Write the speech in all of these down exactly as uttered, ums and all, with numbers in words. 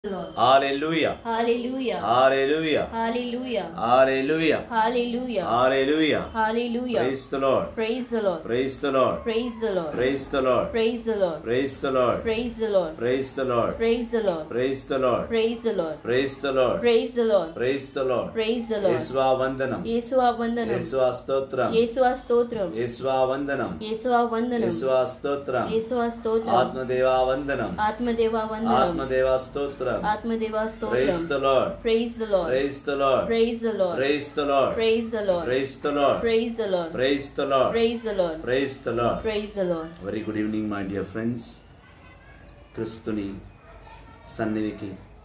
Lord. Hallelujah. Hallelujah. Hallelujah. Hallelujah. Hallelujah. Hallelujah. Hallelujah. Hallelujah. Praise the Lord. Praise the Lord. Praise the Lord. Praise the Lord. Praise the Lord. Praise the Lord. Praise the Lord. Praise the Lord. Praise the Lord. Praise the Lord. Praise the Lord. Praise the Lord. Praise the Lord. Praise the Lord. Praise the Lord. Praise the Lord. యేసువా వందనం. యేసువా వందనం. యేసువా స్తోత్రం. యేసువా స్తోత్రం. యేసువా వందనం. యేసువా వందనం. యేసువా స్తోత్రం. యేసువా స్తోత్రం. ఆత్మదేవా వందనం. ఆత్మదేవా వందనం. ఆత్మదేవా స్తోత్రం. ఆత్మదేవా స్తోత్రం. Praise the Lord. Praise the Lord. Praise the Lord. Praise the Lord. Praise the Lord. Praise the Lord. Praise the Lord. Praise the Lord. Praise the Lord. Praise the Lord. Praise the Lord. Praise the Lord. Very good evening, my dear friends. క్రిస్తుని సన్నిధికి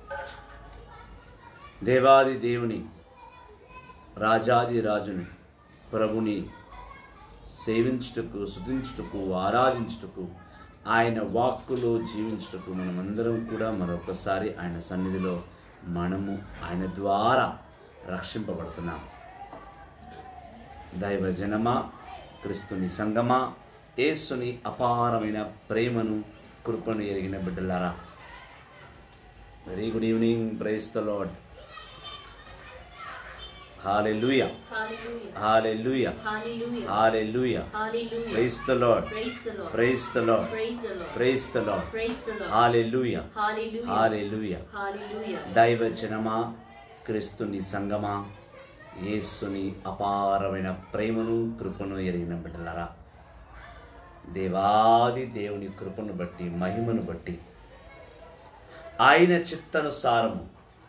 దేవాది దేవుని రాజాది రాజుని ప్రభుని సేవించుటకు స్తుతించుటకు ఆరాధించుటకు ఆయన వాక్కులో జీవించుటకు మనమందరం కూడా మరొకసారి ఆయన సన్నిధిలో మనము ఆయన ద్వారా రక్షింపబడుతున్నాం. దైవజనమా, క్రిస్తుని సంగమా, యేసుని అపారమైన ప్రేమను కృపను ఎరిగిన బిడ్డలారా, very good evening. Praise the Lord. Hallelujah. Hallelujah. Hallelujah. Hallelujah. Hallelujah. Hallelujah. Praise the Lord. Praise the Lord. Praise the Lord. Praise the Lord. Praise the Lord. Praise the Lord. Hallelujah. Hallelujah. Hallelujah. Hallelujah. దైవజనమా, క్రిస్తుని సంగమా, యేసుని అపారమైన ప్రేమను కృపను ఎరిగిన బిడ్డలారా, దేవాది దేవుని కృపను బట్టి మహిమను బట్టి ఆయన చిత్తానుసారము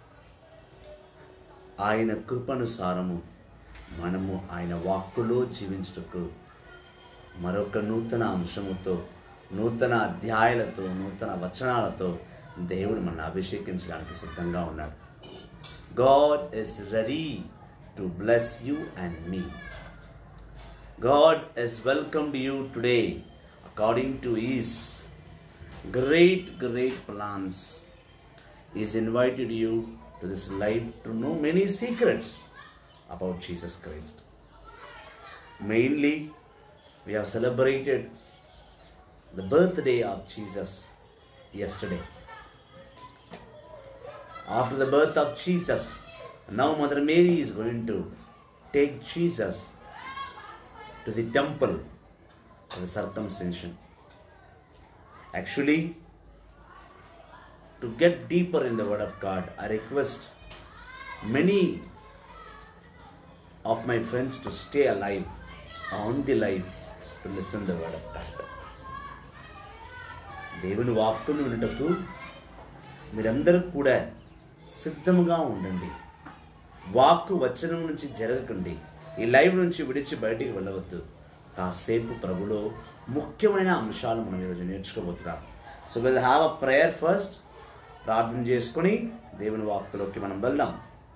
ఆయన కృపనుసారము మనము ఆయన వాక్కులో జీవించుటకు మరొక నూతన అంశముతో, నూతన అధ్యాయాలతో, నూతన వచనాలతో దేవుడు మనల్ని అభిషేకించడానికి సిద్ధంగా ఉన్నాడు. God is ready to bless you and me. God has welcomed you today according to His great, great plans. He's invited you to this life to know many secrets about Jesus Christ. Mainly, we have celebrated the birthday of Jesus yesterday. After the birth of Jesus, now Mother Mary is going to take Jesus to the temple for the circumcision. Actually, to get deeper in the Word of God, I request many of my friends to stay alive, on the life, to listen the Word of God. దేవుని వాక్కును వినుటకు మీరందరూ కూడా సిద్ధముగా ఉండండి. వాక్కు వచనం నుంచి జరగకండి. ఈ లైవ్ నుంచి విడిచి బయటికి వెళ్ళవద్దు. కాసేపు ప్రభులో ముఖ్యమైన అంశాలు మనం ఈరోజు నేర్చుకోబోతున్నాం. So will have a prayer first. ప్రార్థన చేసుకుని దేవుని వాక్కులోకి మనం వెళ్దాం.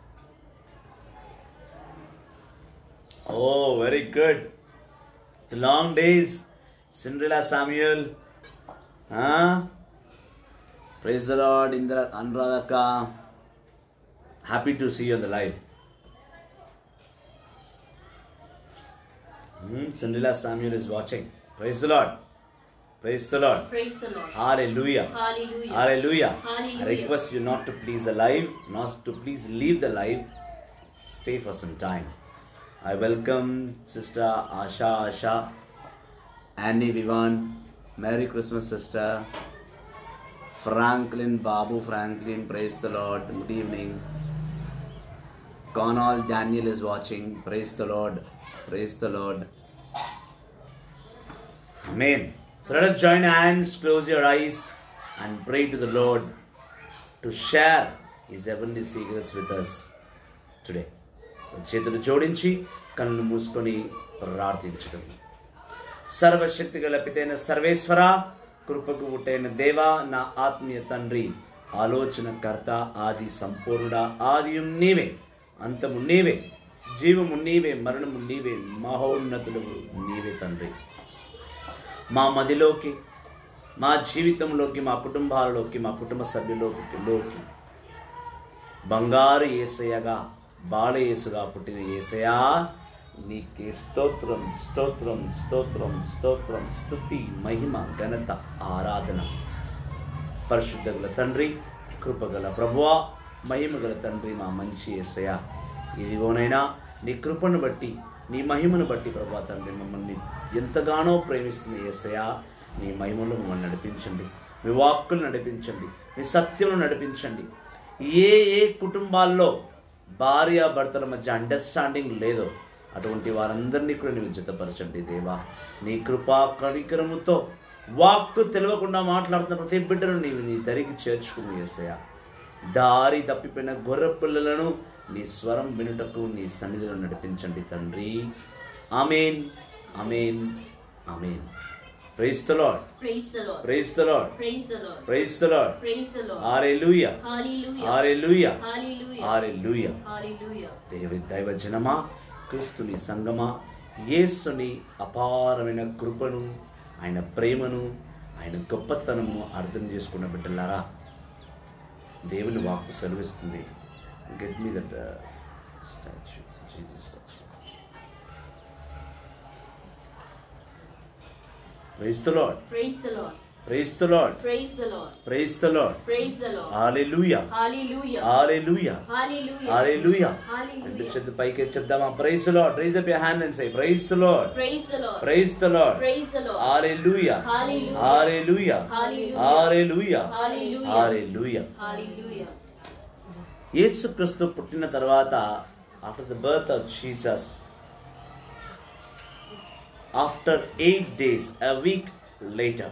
Oh very good. The long days, Cinderella Samuel, praise the Lord, Indra అనురాధక్క, happy to see you on the live. Cinderella Samuel is watching. Praise the Lord. Praise the Lord. Praise the Lord. Hallelujah. Hallelujah. Hallelujah. Hallelujah. I request you not to please the live, not to please leave the live. Stay for some time. I welcome Sister Asha Asha, Annie Vivan, Merry Christmas Sister, Franklin Babu Franklin. Praise the Lord. Good evening. Conal Daniel is watching. Praise the Lord. Praise the Lord. Amen. So let us join hands, close your eyes, and pray to the Lord to share His heavenly secrets with us today. So చేతులు జోడించి కన్నులు మూసుకొని ప్రార్థించడం. సర్వశక్తి గల పితైన సర్వేశ్వర, కృపకు పుట్టైన దేవా, నా ఆత్మీయ తండ్రి, ఆలోచనకర్త, ఆది సంపూర్ణుడ, ఆదియం నీవే, అంతము నీవే, జీవము నీవే, మరణము నీవే, మహోన్నతుడు నీవే తండ్రి. మా మదిలోకి, మా జీవితంలోకి, మా కుటుంబాలలోకి, మా కుటుంబ సభ్యులోకి లోకి బంగారు యేసయ్యగా, బాల యేసుగా పుట్టిన యేసయ్యా, నీకే స్తోత్రం స్తోత్రం స్తోత్రం స్తోత్రం స్తుతి మహిమ ఘనత ఆరాధన. పరిశుద్ధ గల తండ్రి, కృపగల ప్రభువా, మహిమగల తండ్రి, మా మంచి యేసయ్య, ఇదిగోనైనా నీ కృపను బట్టి, నీ మహిమను బట్టి ప్రభువా తండ్రి, మమ్మల్ని ఎంతగానో ప్రేమిస్తున్న యేసయ్య, నీ మహిమలో మమ్మల్ని నడిపించండి, మీ వాక్కులు నడిపించండి, మీ సత్యంలో నడిపించండి. ఏ ఏ కుటుంబాల్లో భార్య భర్తల మధ్య అండర్స్టాండింగ్ లేదో అటువంటి వారందరినీ కూడా నీవు జతపరచండి దేవా. నీ కృపా కనికరముతో వాక్కు తెలియకుండా మాట్లాడుతున్న ప్రతి బిడ్డను నీవు నీ దరికి చేర్చుకుని యేసయ్య. దారి తప్పిపోయిన గొర్రె పిల్లలను నీ స్వరం వినుటకు నీ సన్నిధిలో నడిపించండి తండ్రి. ఆమేన్, ఆమేన్, ఆమేన్. Praise the Lord. Praise the Lord. Praise the Lord. Praise the Lord. Praise the Lord. Praise the Lord. Hallelujah. Hallelujah. Hallelujah. Hallelujah. Hallelujah. Hallelujah. దేవి దైవజనమా, క్రీస్తుని సంగమా, యేసుని అపారమైన కృపను, ఆయన ప్రేమను, ఆయన గొప్పతనమును అర్థం చేసుకున్న బిడ్డలారా, దేవుని వాక్కు సెలవిస్తుంది. Get me that statue, Jesus statue. Praise the Lord. Praise the Lord. Praise the Lord. Praise the Lord. Praise the Lord. Praise the Lord. Hallelujah. Hallelujah. Hallelujah. Hallelujah. Hallelujah. Hallelujah. అంటే చేతులు పైకి చెప్దామా? Praise the Lord. Raise up your hand and say praise the Lord. Praise the Lord. Praise the Lord. Praise the Lord. Hallelujah. Hallelujah. Hallelujah. Hallelujah. Hallelujah. Hallelujah. Hallelujah. Hallelujah. యేసు క్రీస్తు పుట్టిన తర్వాత, after the birth of Jesus, after eight days, a week later,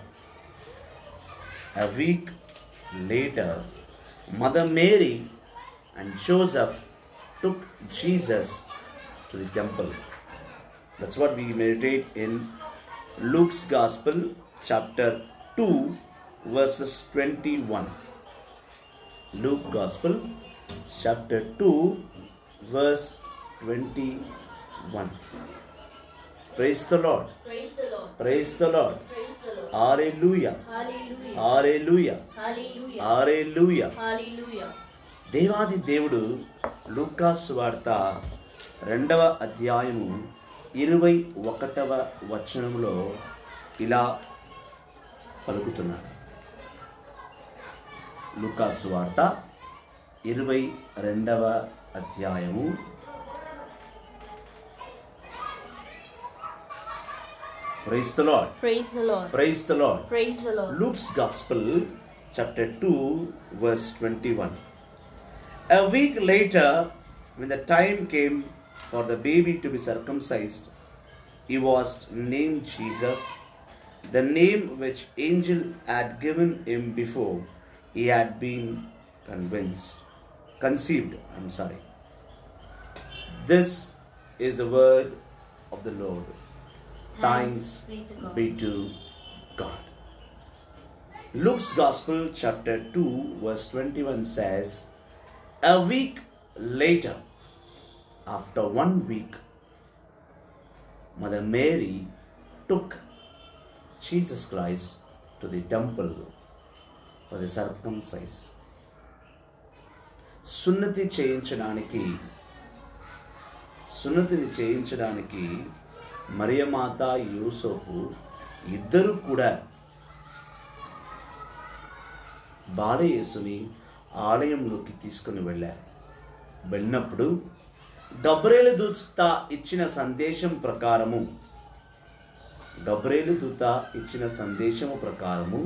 a week later, Mother Mary and Joseph took Jesus to the temple. That's what we meditate in Luke's Gospel, chapter two, verses twenty-one. Luke Gospel, chapter two, verse twenty-one. Praise the Lord. Praise the Lord. Praise the Lord. Praise the Lord. Hallelujah. Hallelujah. Hallelujah. Hallelujah. Hallelujah. Hallelujah. దేవాది దేవుడు లూకా సువార్త రెండవ అధ్యాయము ఇరవై ఒకటవ వచనంలో ఇలా పలుకుతున్నాడు. లూకా సువార్త ఇరవై రెండవ అధ్యాయము Praise the Lord. Praise the Lord. Praise the Lord. Praise the Lord. Luke's Gospel, chapter two, verse twenty-one. A week later, when the time came for the baby to be circumcised, he was named Jesus, the name which angel had given him before he had been convinced, conceived. I'm sorry. This is the word of the Lord. Thanks be to God. Luke's Gospel, chapter two, verse twenty-one says, a week later, after one week, Mother Mary took Jesus Christ to the temple for the circumcision. సున్నతి చేయించడానికి సున్నతిని చేయించడానికి మరియమాత యూసోపు ఇద్దరు కూడా బాలయేసుని ఆలయంలోకి తీసుకుని వెళ్ళారు. వెళ్ళినప్పుడు గబ్రియేలు దూత ఇచ్చిన సందేశం ప్రకారము గబ్రియేలు దూత ఇచ్చిన సందేశము ప్రకారము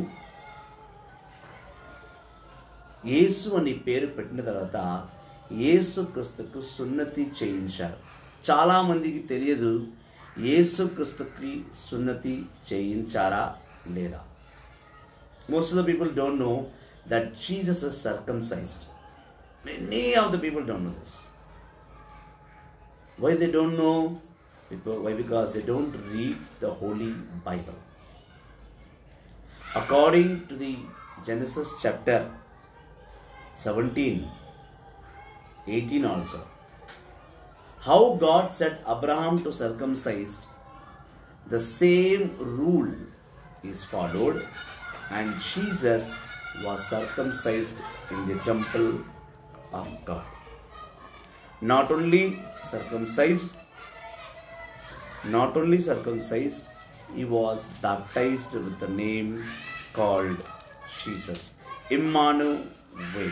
యేసు అని పేరు పెట్టిన తర్వాత యేసు క్రీస్తుకు సున్నతి చేయించారు. చాలామందికి తెలియదు యేసు క్రీస్తుకి సున్నతి చేయించారా లేదా. Most of the people don't know that Jesus is circumcised. Many of the people don't know this. Why they don't know? Why? Because they don't read the Holy Bible. According to the Genesis chapter seventeen, eighteen also, how God said Abraham to circumcise, the same rule is followed, and Jesus was circumcised in the temple of God. Not only circumcised, not only circumcised, he was baptized with the name called Jesus. Immanuel, way.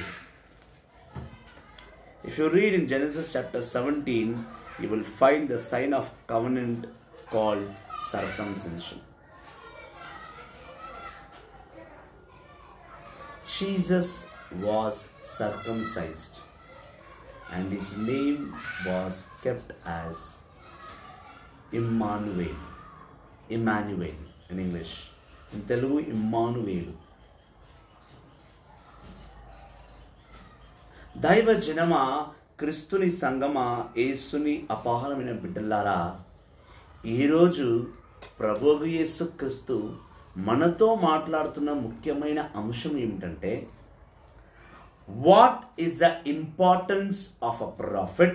If you read in Genesis chapter seventeen, you will find the sign of covenant called circumcision. Jesus was circumcised and his name was kept as Immanuel. Emmanuel in English. In Telugu, Immanuel. దైవ జనమ క్రిస్తుని సంగమ యేసుని అపారమైన బిడ్డలారా, ఈరోజు ప్రభువు యేసు క్రీస్తు మనతో మాట్లాడుతున్న ముఖ్యమైన అంశం ఏమిటంటే, what is the importance of a prophet?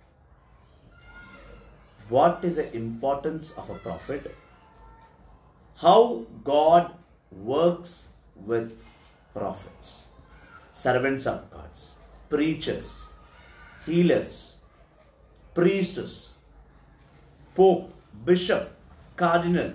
What is the importance of a prophet? How God works with prophets, servants of God, preachers, healers, priests, pope, bishop, cardinal.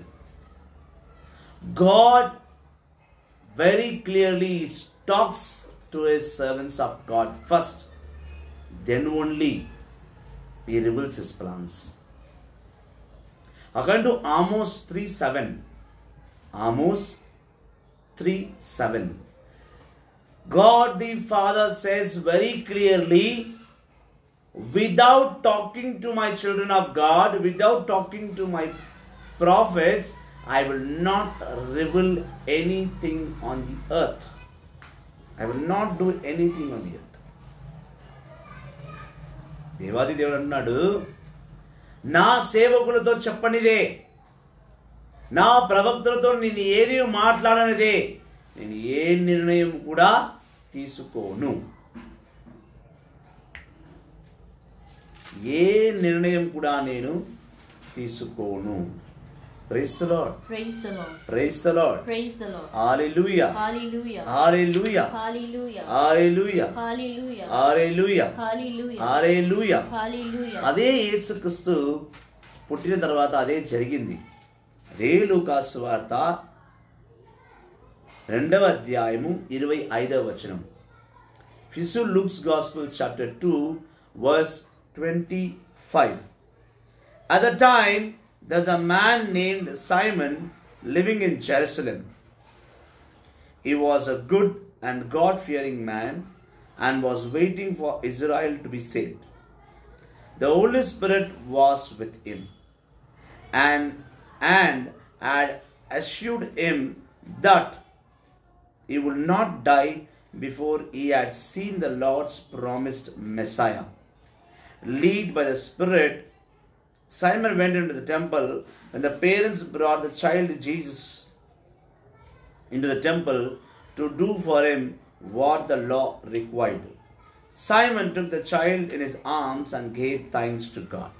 God very clearly talks to his servants of God first, then only he reveals his plans. According to Amos three seven, Amos three seven, God the Father says very clearly, without talking to my children of God, without talking to my prophets, I will not reveal anything on the earth. I will not do anything on the earth. దేవాది దేవుడు అన్నాడు, నా సేవకులతో చెప్పనిదే, నా ప్రవక్తలతో నేను ఏది మాట్లాడనిదే నేను ఏ నిర్ణయం కూడా తీసుకోను. ఏ నిర్ణయం కూడా నేను తీసుకోను. Praise the Lord. Praise the Lord. Praise the Lord. Praise the Lord. Hallelujah. Hallelujah. Hallelujah. Hallelujah. Hallelujah. Hallelujah. Hallelujah. Hallelujah. Hallelujah. Hallelujah. అదే యేసుక్రీస్తు పుట్టిన తర్వాత అదే జరిగింది. అదే లూకాసు వార్త రెండవ అధ్యాయము ఇరవై ఐదవ వచనం. ఫిసు Luke's gospel chapter two verse twenty-five. At the time, there's a man named Simon living in Jerusalem. He was a good and God-fearing man and was waiting for Israel to be saved. The Holy Spirit was with him and, and had assured him that he would not die before he had seen the Lord's promised Messiah. Led by the Spirit, Simon went into the temple. When the parents brought the child Jesus into the temple to do for him what the law required, Simon took the child in his arms and gave thanks to God.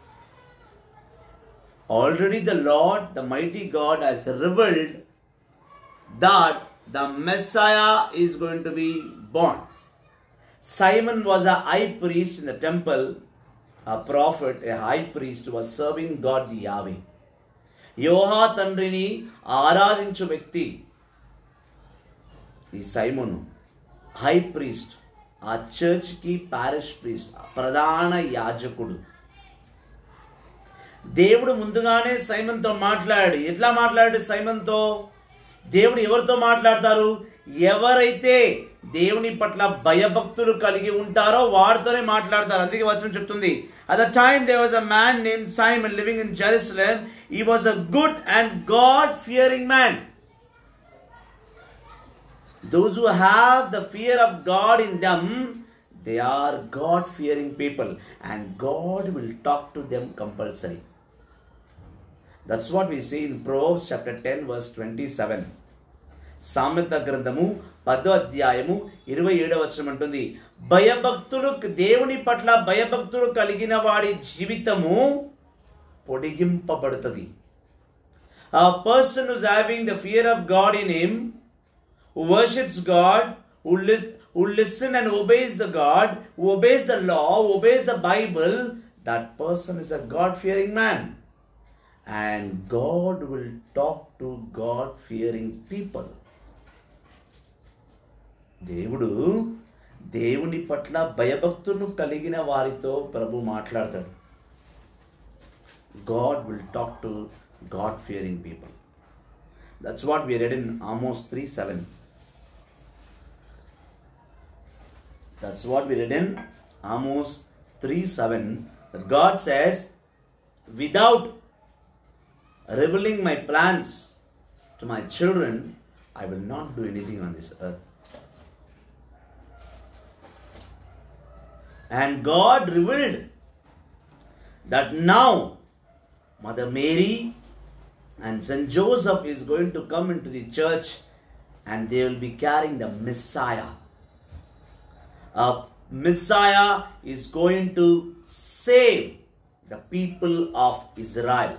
Already the Lord, the mighty God, has revealed that the Messiah is going to be born. Simon was a high priest in the temple, a prophet, a high priest who was serving God the Yahweh. యోహా తండ్రిని ఆరాధించు వ్యక్తి ఈ సైమోను. High priest, ఆ చర్చ్కి perish priest, ప్రధాన యాజకుడు. దేవుడు ముందుగానే సైమన్తో మాట్లాడాడు. ఎట్లా మాట్లాడాడు సైమన్తో? దేవుడు ఎవరితో మాట్లాడతారు? ఎవరైతే దేవుని పట్ల భయభక్తులు కలిగి ఉంటారో వారితోనే మాట్లాడతారు. అందుకే వచనం చెప్తుంది, at the time there was a man named Simon living in Jerusalem. He was a good and God-fearing man. Those who have the fear of God in them, they are God-fearing people, and God will talk to them compulsory. That's what we see in Proverbs chapter ten verse twenty-seven. సామెత గ్రంథము పదో అధ్యాయము ఇరవై ఏడవ వచనం అంటుంది, భయభక్తులు, దేవుని పట్ల భయభక్తులు కలిగిన వాడి జీవితము పొడిగింపబడుతుంది. A person who's having the fear of God in him, who worships God, who, lis who listen and obeys the God, who obeys the law, who obeys the Bible, that person is a God-fearing man. And God will talk to God-fearing people. దేవుడు దేవుని పట్ల భయభక్తులను కలిగిన వారితో ప్రభు మాట్లాడతాడు. God will talk to God fearing people. That's what we read in Amos three seven. That's what we read in Amos three seven. That God says, without revealing my plans to my children, I will not do anything on this earth. And God revealed that now Mother Mary and Saint Joseph is going to come into the church and they will be carrying the Messiah. A Messiah is going to save the people of Israel.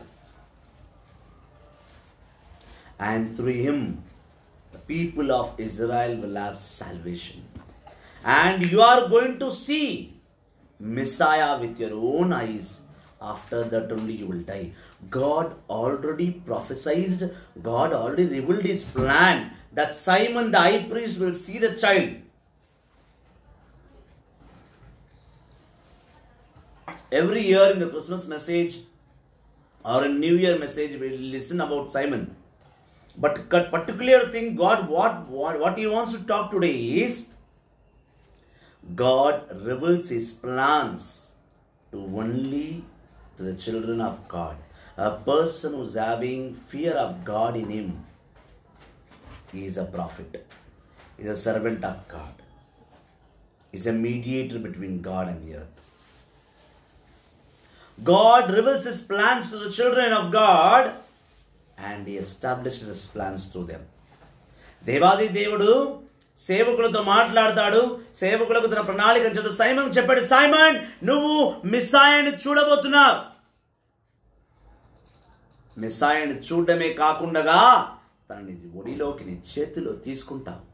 And through him, the people of Israel will have salvation. And you are going to see Messiah with your own eyes. After that only you will die. God already prophesied, God already revealed his plan that Simon the high priest will see the child. Every year in the Christmas message or in New Year message, we listen about Simon. But particular thing, God, what, what, what he wants to talk today is, God reveals his plans to only to the children of God. A person who is having fear of God in him, he is a prophet. He is a servant of God. He is a mediator between God and the earth. God reveals his plans to the children of God and he establishes his plans through them. దేవాది దేవుడు సేవకులతో మాట్లాడతాడు. సేవకులకు తన ప్రణాళిక చెప్తూ Simon చెప్పాడు, Simon నువ్వు మిస్సాయని చూడబోతున్నావు. మిస్సాయని చూడడమే కాకుండా తనని ఒడిలోకి నీ చేతిలో తీసుకుంటావు.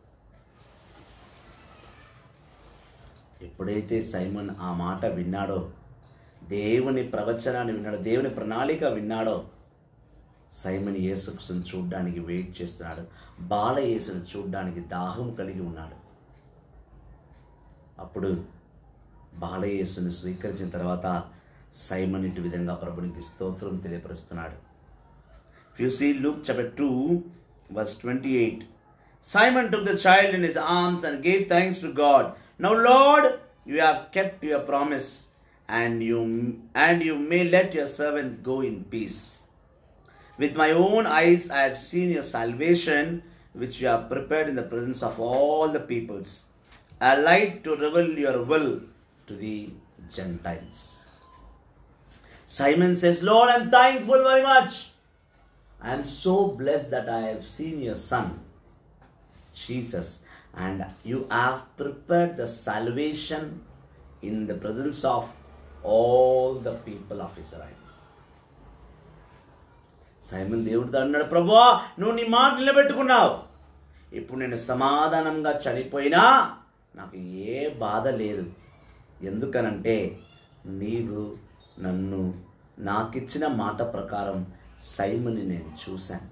ఎప్పుడైతే సైమన్ ఆ మాట విన్నాడో, దేవుని ప్రవచనాన్ని విన్నాడో, దేవుని ప్రణాళిక విన్నాడో, సైమన్ యేసును చూడడానికి వెయిట్ చేస్తున్నాడు. బాల యేసును చూడడానికి దాహం కలిగి ఉన్నాడు. అప్పుడు బాల యేసును స్వీకరించిన తర్వాత సైమన్ ఇటు విధంగా ప్రభునికి స్తోత్రం తెలియపరుస్తున్నాడు. If you see Luke chapter two verse twenty-eight, Simon took the child in his arms and gave thanks to God. Now Lord, you have kept your promise, and you and you may let your servant go in peace. With my own eyes I have seen your salvation, which you have prepared in the presence of all the peoples, a light to reveal your will to the Gentiles. Simon says, Lord, I am thankful very much. I am so blessed that I have seen your son, Jesus, and you have prepared the salvation in the presence of all the people of Israel. Simon దేవుడితో అన్నాడు, ప్రభువా నువ్వు నీ మాట నిలబెట్టుకున్నావు. ఇప్పుడు నేను సమాధానంగా చనిపోయినా నాకు ఏ బాధ లేదు. ఎందుకనంటే నీవు నన్ను నాకిచ్చిన మాట ప్రకారం సైమన్ని నేను చూశాను.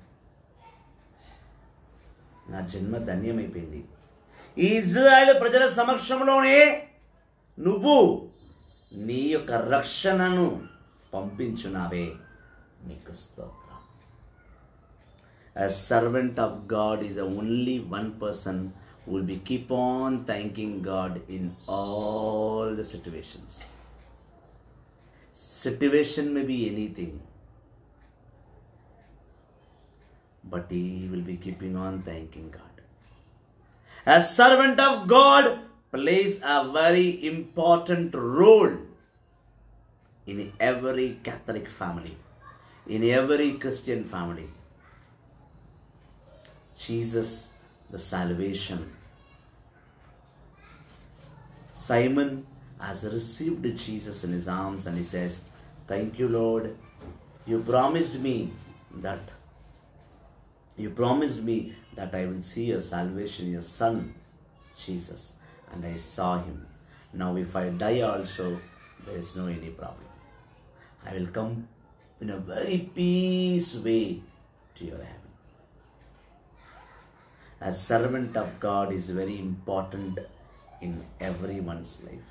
నా జన్మ ధన్యమైపోయింది. ఈ ఇజ్రాయేలు ప్రజల సమక్షంలోనే నువ్వు నీ యొక్క రక్షణను పంపించున్నావే, నీకు స్తోత్రం. A servant of God is the only one person who will be keep on thanking God in all the situations. Situation may be anything, but he will be keeping on thanking God. A servant of God plays a very important role in every Catholic family, in every Christian family. Jesus, the salvation. Simon has received Jesus in his arms and he says, thank you, Lord. You promised me that you promised me that I will see your salvation, your son, Jesus. And I saw him. Now if I die also, there is no any problem. I will come in a very peace way to your heaven. A servant of God is very important in everyone's life.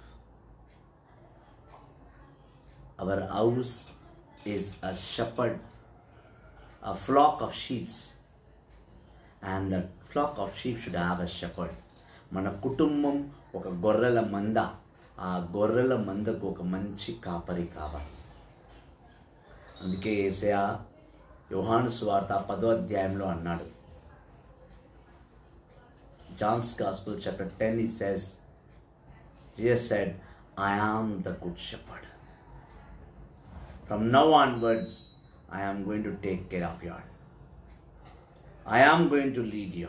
Our house is a shepherd, a flock of sheep, and the flock of sheep should have a shepherd. మన కుటుంబం ఒక గొర్రెల మంద, ఆ గొర్రెల మందకు ఒక మంచి కాపరి కావాలి. అందుకే యేసయ్య యోహాను సువార్త పదో అధ్యాయంలో అన్నాడు. John's Gospel chapter ten, he says, Jesus said, I am the good shepherd. From now onwards, I am going to take care of you. I am going to lead you.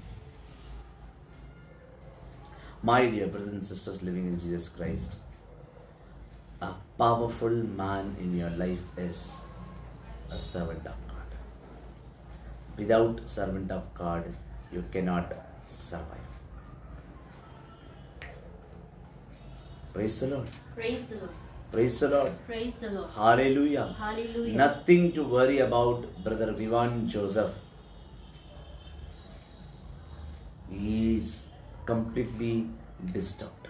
My dear brothers and sisters living in Jesus Christ, a powerful man in your life is a servant of God. Without servant of God, you cannot survive. Praise the Lord. Praise the Lord. Praise the Lord. Praise the Lord. Hallelujah. Hallelujah. Nothing to worry about Brother Vivan Joseph. He is completely disturbed.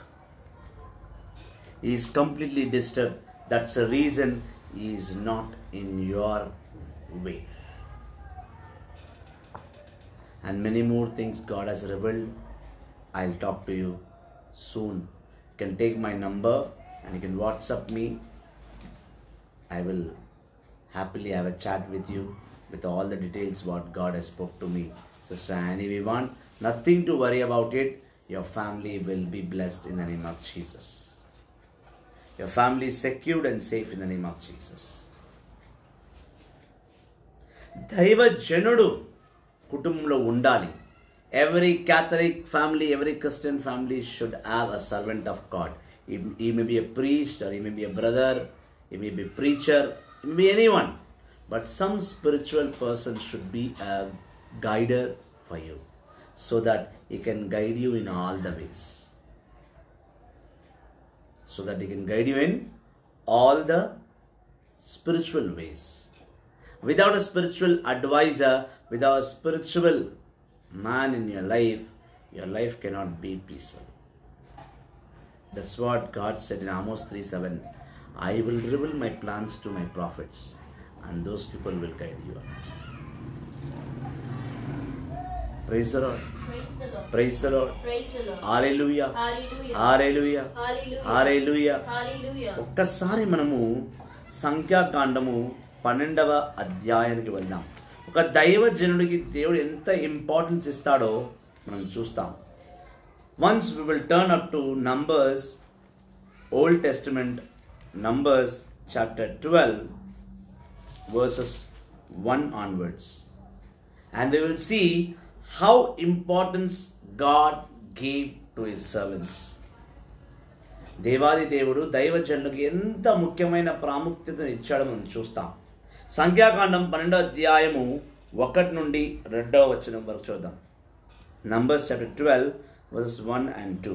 He is completely disturbed. That's the reason he is not in your way. And many more things God has revealed. I'll talk to you soon. You can take my number and you can WhatsApp me. I will happily have a chat with you with all the details what God has spoke to me. Sister Annie Vivan, nothing to worry about it. Your family will be blessed in the name of Jesus. Your family is secured and safe in the name of Jesus. దైవ జనుడు కుటుంబంలో ఉండాలి. Every Catholic family, every Christian family should have a servant of God. He, he may be a priest, or he may be a brother, he may be a preacher, he may be anyone. But some spiritual person should be a guider for you, so that he can guide you in all the ways. So that he can guide you in all the spiritual ways. Without a spiritual advisor, without a spiritual man in your life, your life cannot be peaceful. That's what God said in Amos three seven. I will reveal my plans to my prophets, and those people will guide you. Praise the Lord. Praise the Lord. Praise the Lord. Praise the Lord. Hallelujah. Hallelujah. Hallelujah. Hallelujah. Hallelujah. Hallelujah. ఒక్కసారి మనము సంఖ్యాకాండము పన్నెండవ అధ్యాయానికి వెళ్దాం. ఒక దైవ జనుడికి దేవుడు ఎంత ఇంపార్టెన్స్ ఇస్తాడో మనం చూస్తాం. Once we will turn up to Numbers, Old Testament, Numbers chapter twelve, verses one onwards. And we will see how importance God gave to his servants. దేవాది దేవుడు దైవజనులకు ఎంత ముఖ్యమైన ప్రాముఖ్యతను ఇచ్చాడో మనం చూస్తాం. సంఖ్యాకాండం పన్నెండో అధ్యాయము ఒకటి నుండి రెండవ వచనం వరకు చూద్దాం. Numbers chapter twelve, verses one and two.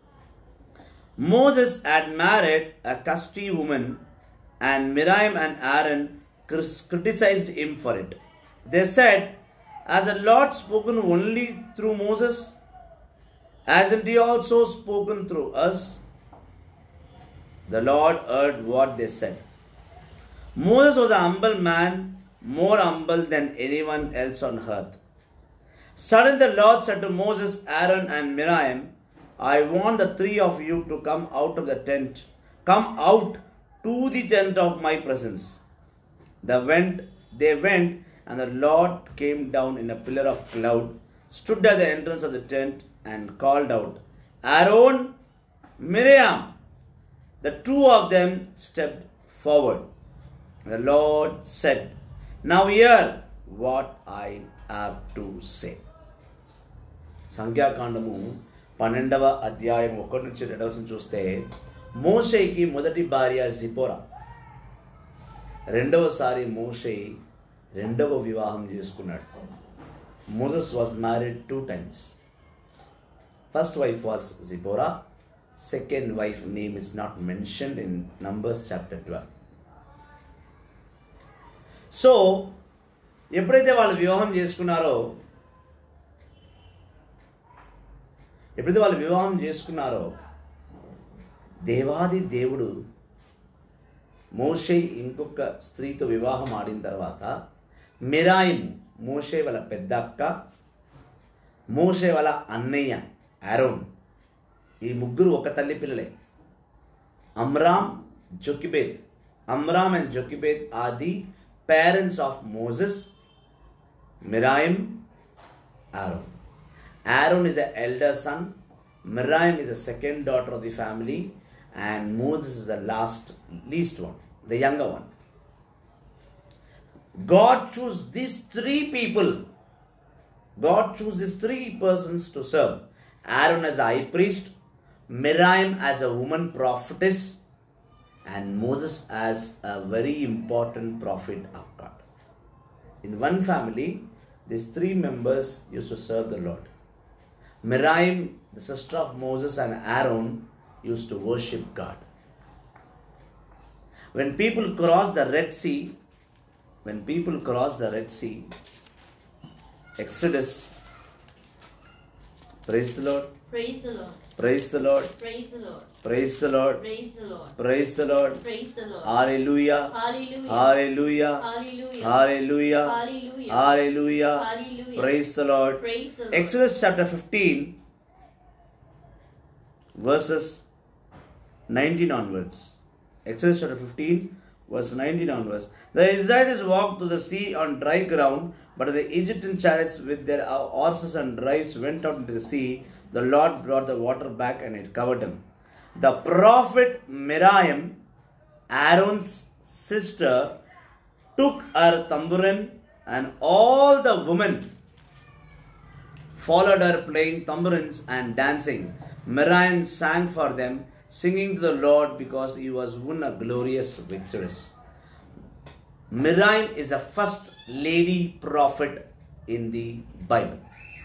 Moses had married a custy woman, and Miriam and Aaron criticized him for it. They said, has the Lord spoken only through Moses? Hasn't he also spoken through us? The Lord heard what they said. Moses was a humble man, more humble than anyone else on earth. Suddenly the Lord said to Moses, Aaron and Miriam, I want the three of you to come out of the tent. Come out to the tent of my presence. They went, they went, and the Lord came down in a pillar of cloud, stood at the entrance of the tent, and called out, Aaron, Miriam. The two of them stepped forward. The Lord said, now hear what I have to say. సంఖ్యాకాండము పన్నెండవ అధ్యాయం ఒకటి నుంచి రెండవ వచనం చూస్తే, మోషేకి మొదటి భార్య జిపోరా. రెండవసారి మోషే రెండవ వివాహం చేసుకున్నాడు. Moses was married two times. First wife was Zipporah. Second wife name is not mentioned in Numbers chapter twelve. So ఎప్పుడైతే వాళ్ళు వివాహం చేసుకున్నారో ఎప్పుడైతే వాళ్ళు వివాహం చేసుకున్నారో దేవాది దేవుడు మోషే ఇంకొక స్త్రీతో వివాహం ఆడిన తర్వాత మిరాయిం మోషే వాళ్ళ పెద్ద అక్క, మోషే వాళ్ళ అన్నయ్య ఆరోన్, ఈ ముగ్గురు ఒక తల్లి పిల్లలే. Amram, Jochebed. Amram and Jochebed are the parents of Moses, Miriam, Aaron. Aaron is the elder son, Miriam is the second daughter of the family, and Moses is the last, least one, the younger one. God chose these three people. God chose these three persons to serve. Aaron as a high priest, Miriam as a woman prophetess, and Moses as a very important prophet of God. In one family, these three members used to serve the Lord. Miriam, the sister of Moses and Aaron, used to worship God. When people crossed the Red Sea, when people crossed the Red Sea, Exodus, praise the Lord, Praise the Lord. praise the Lord, Praise the Lord. praise the Lord, Praise the Lord. praise the Lord, Praise the Lord. hallelujah, Hallelujah. hallelujah, Hallelujah. hallelujah, Hallelujah. hallelujah, Hallelujah. praise the Lord. Praise the Lord. Exodus chapter fifteen, verses nineteen onwards. Exodus chapter fifteen, verse nineteen onwards. The Israelites walked to the sea on dry ground, but the Egyptian chariots with their horses and drives went out into the sea. The Lord brought the water back and it covered them. The prophet Miriam, Aaron's sister, took her tambourine, and all the women followed her playing tambourines and dancing. Miriam sang for them, singing to the Lord because he was won a glorious victories. Miriam is the first lady prophet in the Bible.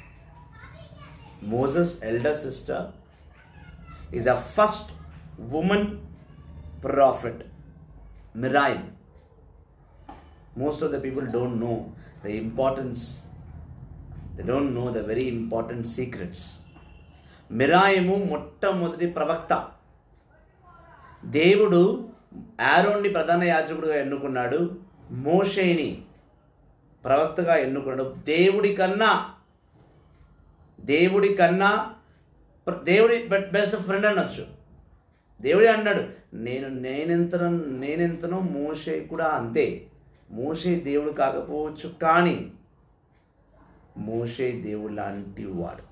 Moses' elder sister is the first woman prophet, Miriam. Most of the people don't know the importance, they don't know the very important secrets. మిరాయము మొట్టమొదటి ప్రవక్త. దేవుడు ఆరోన్ని ప్రధాన యాజకుడిగా ఎన్నుకున్నాడు, మోషేని ప్రవక్తగా ఎన్నుకున్నాడు. దేవుడి కన్నా దేవుడి కన్నా దేవుడి బెస్ట్ ఫ్రెండ్ అనొచ్చు. దేవుడే అన్నాడు, నేను నేనెంతనో నేనెంతనో మోషే కూడా అంతే. మోషే దేవుడు కాకపోవచ్చు, కానీ మోషే దేవుడు లాంటి వాడు.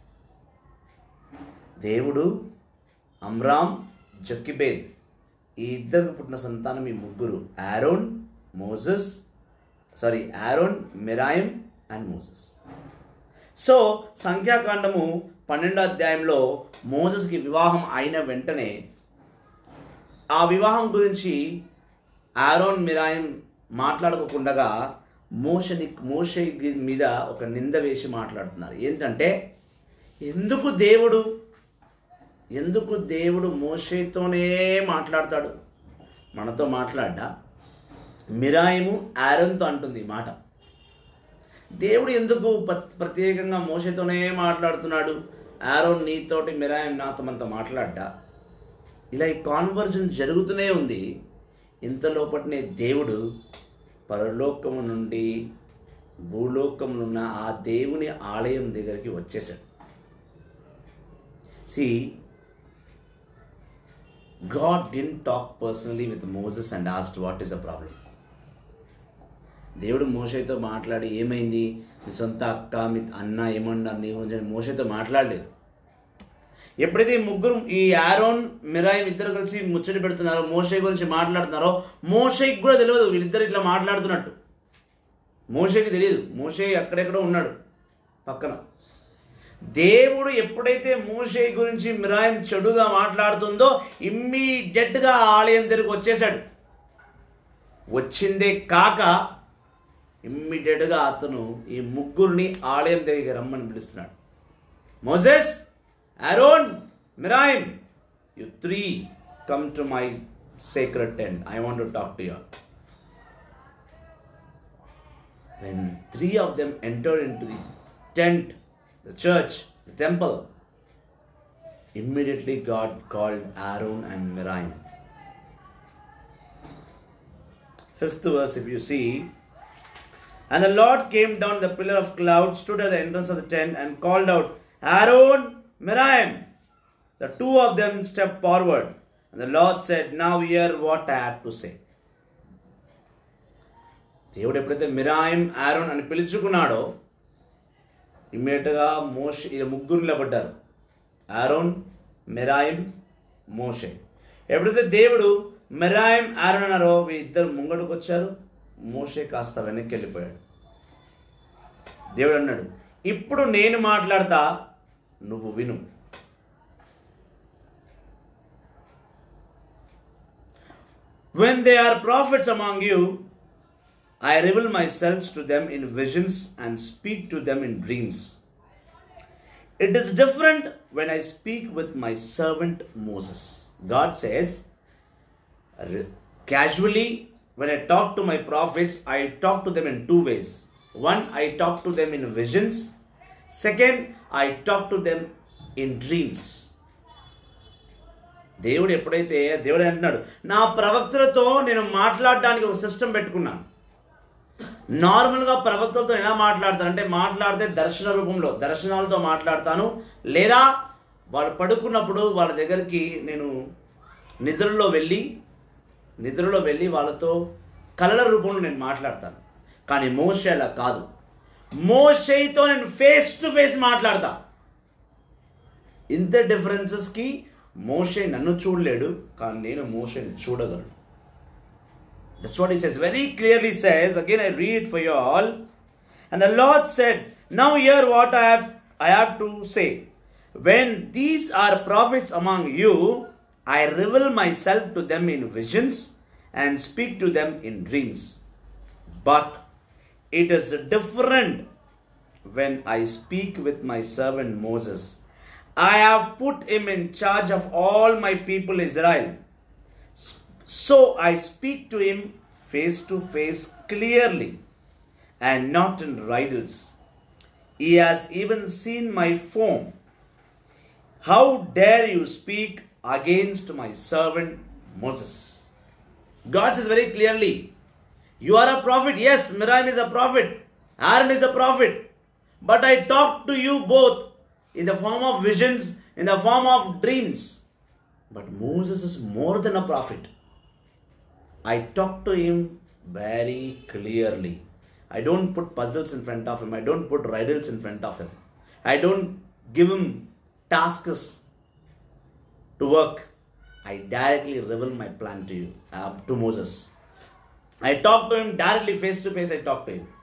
దేవుడు అమ్రామ్, జొకిబేద్ ఈ ఇద్దరు పుట్టిన సంతానం ఈ ముగ్గురు, Aaron, Moses, sorry Aaron, Miriam and Moses. So సంఖ్యాకాండము పన్నెండో అధ్యాయంలో మోసెస్కి వివాహం అయిన వెంటనే ఆ వివాహం గురించి ఆరోన్, మిరాయిం మాట్లాడుకోకుండా మోషని మోషే మీద ఒక నింద వేసి మాట్లాడుతున్నారు. ఏంటంటే, ఎందుకు దేవుడు ఎందుకు దేవుడు మోషేతోనే మాట్లాడతాడు, మనతో మాట్లాడ్డా? మిరాయిము ఆరోన్తో అంటుంది ఈ మాట. దేవుడు ఎందుకు ప్రత్యేకంగా మోషేతోనే మాట్లాడుతున్నాడు, ఆరోన్ నీతోటి, మిరాయిం నాతో మనతో మాట్లాడ్డా? ఇలా ఈ కాన్వర్జన్ జరుగుతూనే ఉంది. ఇంతలోపటినే దేవుడు పరలోకము నుండి భూలోకంలో ఉన్న ఆ దేవుని ఆలయం దగ్గరికి వచ్చేసాడు. See, God didn't talk personally with Moses and asked what is the problem. దేవుడు మోషేతో మాట్లాడి ఏమైంది, మీ సొంత అక్క, మీ అన్న ఏమన్నారు నీ గురించి మోషేతో మాట్లాడలేదు. ఎప్పుడైతే ఈ ముగ్గురు, ఈ ఆరోన్, మిరాయిం ఇద్దరు కలిసి ముచ్చట పెడుతున్నారో, మోషే గురించి మాట్లాడుతున్నారో, మోషేకి కూడా తెలియదు వీళ్ళిద్దరు ఇట్లా మాట్లాడుతున్నట్టు. మోషేకి తెలియదు, మోషే అక్కడెక్కడో ఉన్నాడు పక్కన. దేవుడు ఎప్పుడైతే మోషే గురించి మిరాయిం చెడుగా మాట్లాడుతుందో ఇమ్మీడియట్గా ఆలయం దగ్గరికి వచ్చేసాడు. వచ్చిందే కాక ఇమ్మీడియట్గా అతను ఈ ముగ్గురిని ఆలయం దగ్గరికి రమ్మని పిలుస్తున్నాడు. Moses, Aaron, Miriam, you three come to my sacred tent. I want to talk to you. When three of them entered into the tent, the church, the temple, Immediately God called Aaron and Miriam. Fifth verse, if you see. And the Lord came down the pillar of cloud, stood at the entrance of the tent, and called out, Aaron, Miriam. The two of them stepped forward. And the Lord said, now hear what I have to say. దేవుడు ఎప్పుడైతే మిరాయిం Aaron అని పిలుచుకున్నాడో ఇమ్మీడియట్గా మోషే ఈ ముగ్గురు నిలబడ్డారు. Aaron, Miriam, మోషే. ఎప్పుడైతే దేవుడు మిరాయిం ఆరోన్ అన్నారో ఇద్దరు ముంగడుకు వచ్చారు. మోషే కాస్త వెనక్కి వెళ్ళిపోయాడు. దేవుడు అన్నాడు, ఇప్పుడు నేను మాట్లాడతా, నువ్వు విను. When they are prophets among you, I reveal myself to them in visions and speak to them in dreams. It is different when I speak with my servant Moses. God says, casually, when I talk to my prophets, I talk to them in two ways. One, I talk to them in visions. Second, I talk to them in dreams. దేవుడు ఎప్పుడైతే దేవుడు అంటున్నాడు, నా ప్రవక్తలతో నేను మాట్లాడడానికి ఒక system పెట్టుకున్నాను. నార్మల్గా ప్రవక్తలతో ఎలా మాట్లాడతాను అంటే, మాట్లాడితే దర్శన రూపంలో దర్శనాలతో మాట్లాడతాను, లేదా వాళ్ళు పడుకున్నప్పుడు వాళ్ళ దగ్గరికి నేను నిద్రలో వెళ్ళి నిద్రలో వెళ్ళి వాళ్ళతో కలల రూపంలో నేను మాట్లాడతాను. కానీ మోషే అలా కాదు. మోషేతో నేను ఫేస్ టు ఫేస్ మాట్లాడతా. ఇంత డిఫరెన్సెస్కి మోషే నన్ను చూడలేడు, కానీ నేను మోషేని చూడగలను. That's what he says. Very clearly says, again I read it for you all. And the Lord said, now hear what I have, I have to say. When these are prophets among you, I reveal myself to them in visions and speak to them in dreams. But it is different when I speak with my servant Moses. I have put him in charge of all my people Israel. So I speak to him face to face clearly and not in riddles. He has even seen my form. How dare you speak against my servant Moses? God says very clearly, you are a prophet. Yes, Miriam is a prophet. Aaron is a prophet. But I talk to you both in the form of visions, in the form of dreams. But Moses is more than a prophet. I talk to him very clearly. I don't put puzzles in front of him. I don't put riddles in front of him. I don't give him tasks to work. I directly reveal my plan to you, uh, to Moses. I talk to him directly, face to face. I talk to him.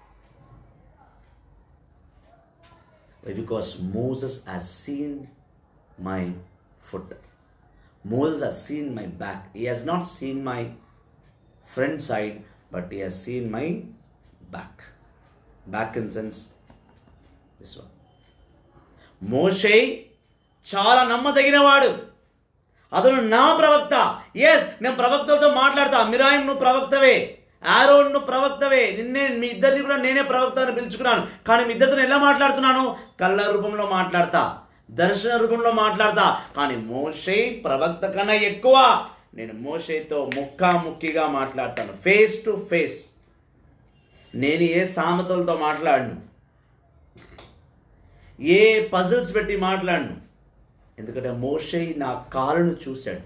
Why? Because Moses has seen my foot. Moses has seen my back. He has not seen my front side, but he has seen my back. Back in sense, this one. మోషే చాలా నమ్మదగినవాడు. అతను నా ప్రవక్త. Yes, నేను ప్రవక్తలతో మాట్లాడతా. మిరాయిం నువ్వు ప్రవక్తవే, Aaron నువ్వు ప్రవక్తవే, నిన్నే మీ ఇద్దరిని కూడా నేనే ప్రవక్త అని పిలుచుకున్నాను. కానీ మీ ఇద్దరితో ఎలా మాట్లాడుతున్నాను? కళ్ళ రూపంలో మాట్లాడతా, దర్శన రూపంలో మాట్లాడతా. కానీ మోషే ప్రవక్త కన్నా ఎక్కువ. నేను మోషేతో ముక్కాముక్కిగా మాట్లాడతాను, ఫేస్ టు ఫేస్. నేను ఏ సామెతలతో మాట్లాడను, ఏ పజిల్స్ పెట్టి మాట్లాడను. ఎందుకంటే మోషే నా కాలును చూశాడు,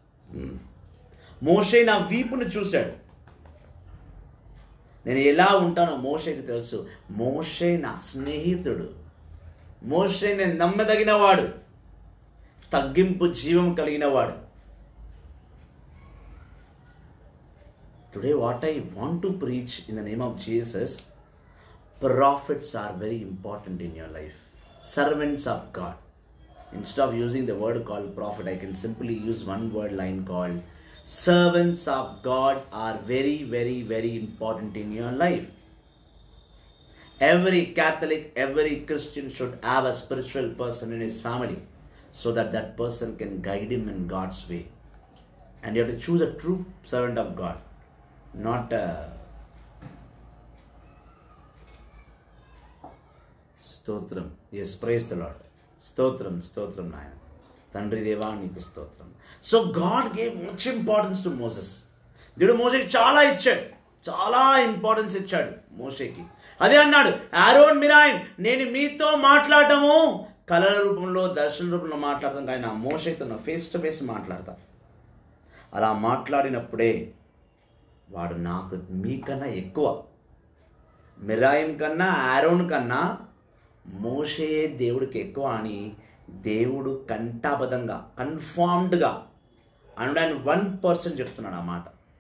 మోషే నా వీపును చూశాడు. నేను ఎలా ఉంటానో మోషేకి తెలుసు. మోషే నా స్నేహితుడు. మోషే నేను నమ్మదగినవాడు, తగ్గింపు జీవం కలిగినవాడు. Today what I want to preach in the name of Jesus, prophets are very important in your life. Servants of God. Instead of using the word called prophet, I can simply use one word line called servants of God are very, very, very important in your life. Every Catholic, every Christian should have a spiritual person in his family so that that person can guide him in God's way. And you have to choose a true servant of God, not a Stotram. Yes, praise the Lord. Stotram, Stotram Nayana. తండ్రి దేవా నీకు స్తోత్రం. So God gave much importance to Moses. దేవుడు మోషేకి చాలా ఇచ్చాడు, చాలా importance ఇచ్చాడు మోషేకి. అదే అన్నాడు, ఆరోన్ మిరాయిం నేను మీతో మాట్లాడటము కళల రూపంలో దర్శన రూపంలో మాట్లాడతాం, కానీ నా మోషేతో నా ఫేస్ టు ఫేస్ మాట్లాడతా. అలా మాట్లాడినప్పుడే వాడు నాకు మీకన్నా ఎక్కువ, మిరాయిం కన్నా ఆరోన్ కన్నా మోషే దేవుడికి ఎక్కువ అని దేవుడు కంఠాబద్ధంగా కన్ఫామ్డ్గా హండ్రెడ్ అండ్ వన్ పర్సెంట్ చెప్తున్నాడు ఆ మాట.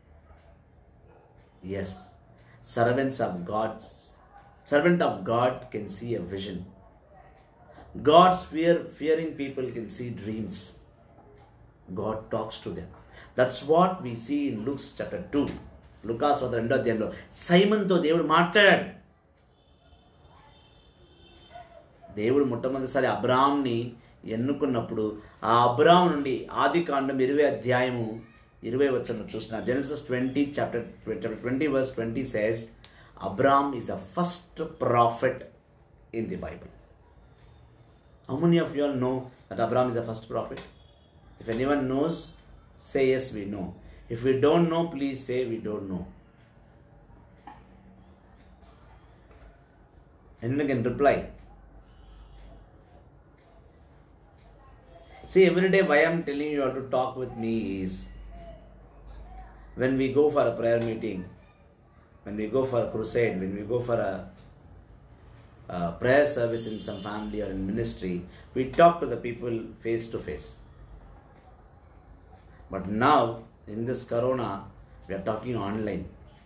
Yes, servants of God's servant of God can see a vision. God's fear, fearing people can see dreams. God talks to them. That's what we see in Luke chapter two. లుకాసు వార్త రెండో అధ్యాయంలో సైమన్తో దేవుడు మాట్లాడాడు. దేవుడు మొట్టమొదటిసారి అబ్రాహాంని ఎన్నుకున్నప్పుడు ఆ అబ్రాహాం నుండి ఆది కాండం ఇరవై అధ్యాయము ఇరవై వచనం చూసిన Genesis twenty chapter chapter twenty verse twenty says Abraham is a first prophet in the Bible. How many of you all know that Abraham is the first prophet? If anyone knows, say yes, we know. If we don't know, please say we don't know. Anyone can reply. See, every day why I am telling you all to talk with me is when we go for a prayer meeting, when we go for a crusade, when we go for a Uh, prayer service in some family or in ministry, we talk to the people face to face. But now in this corona we are talking online.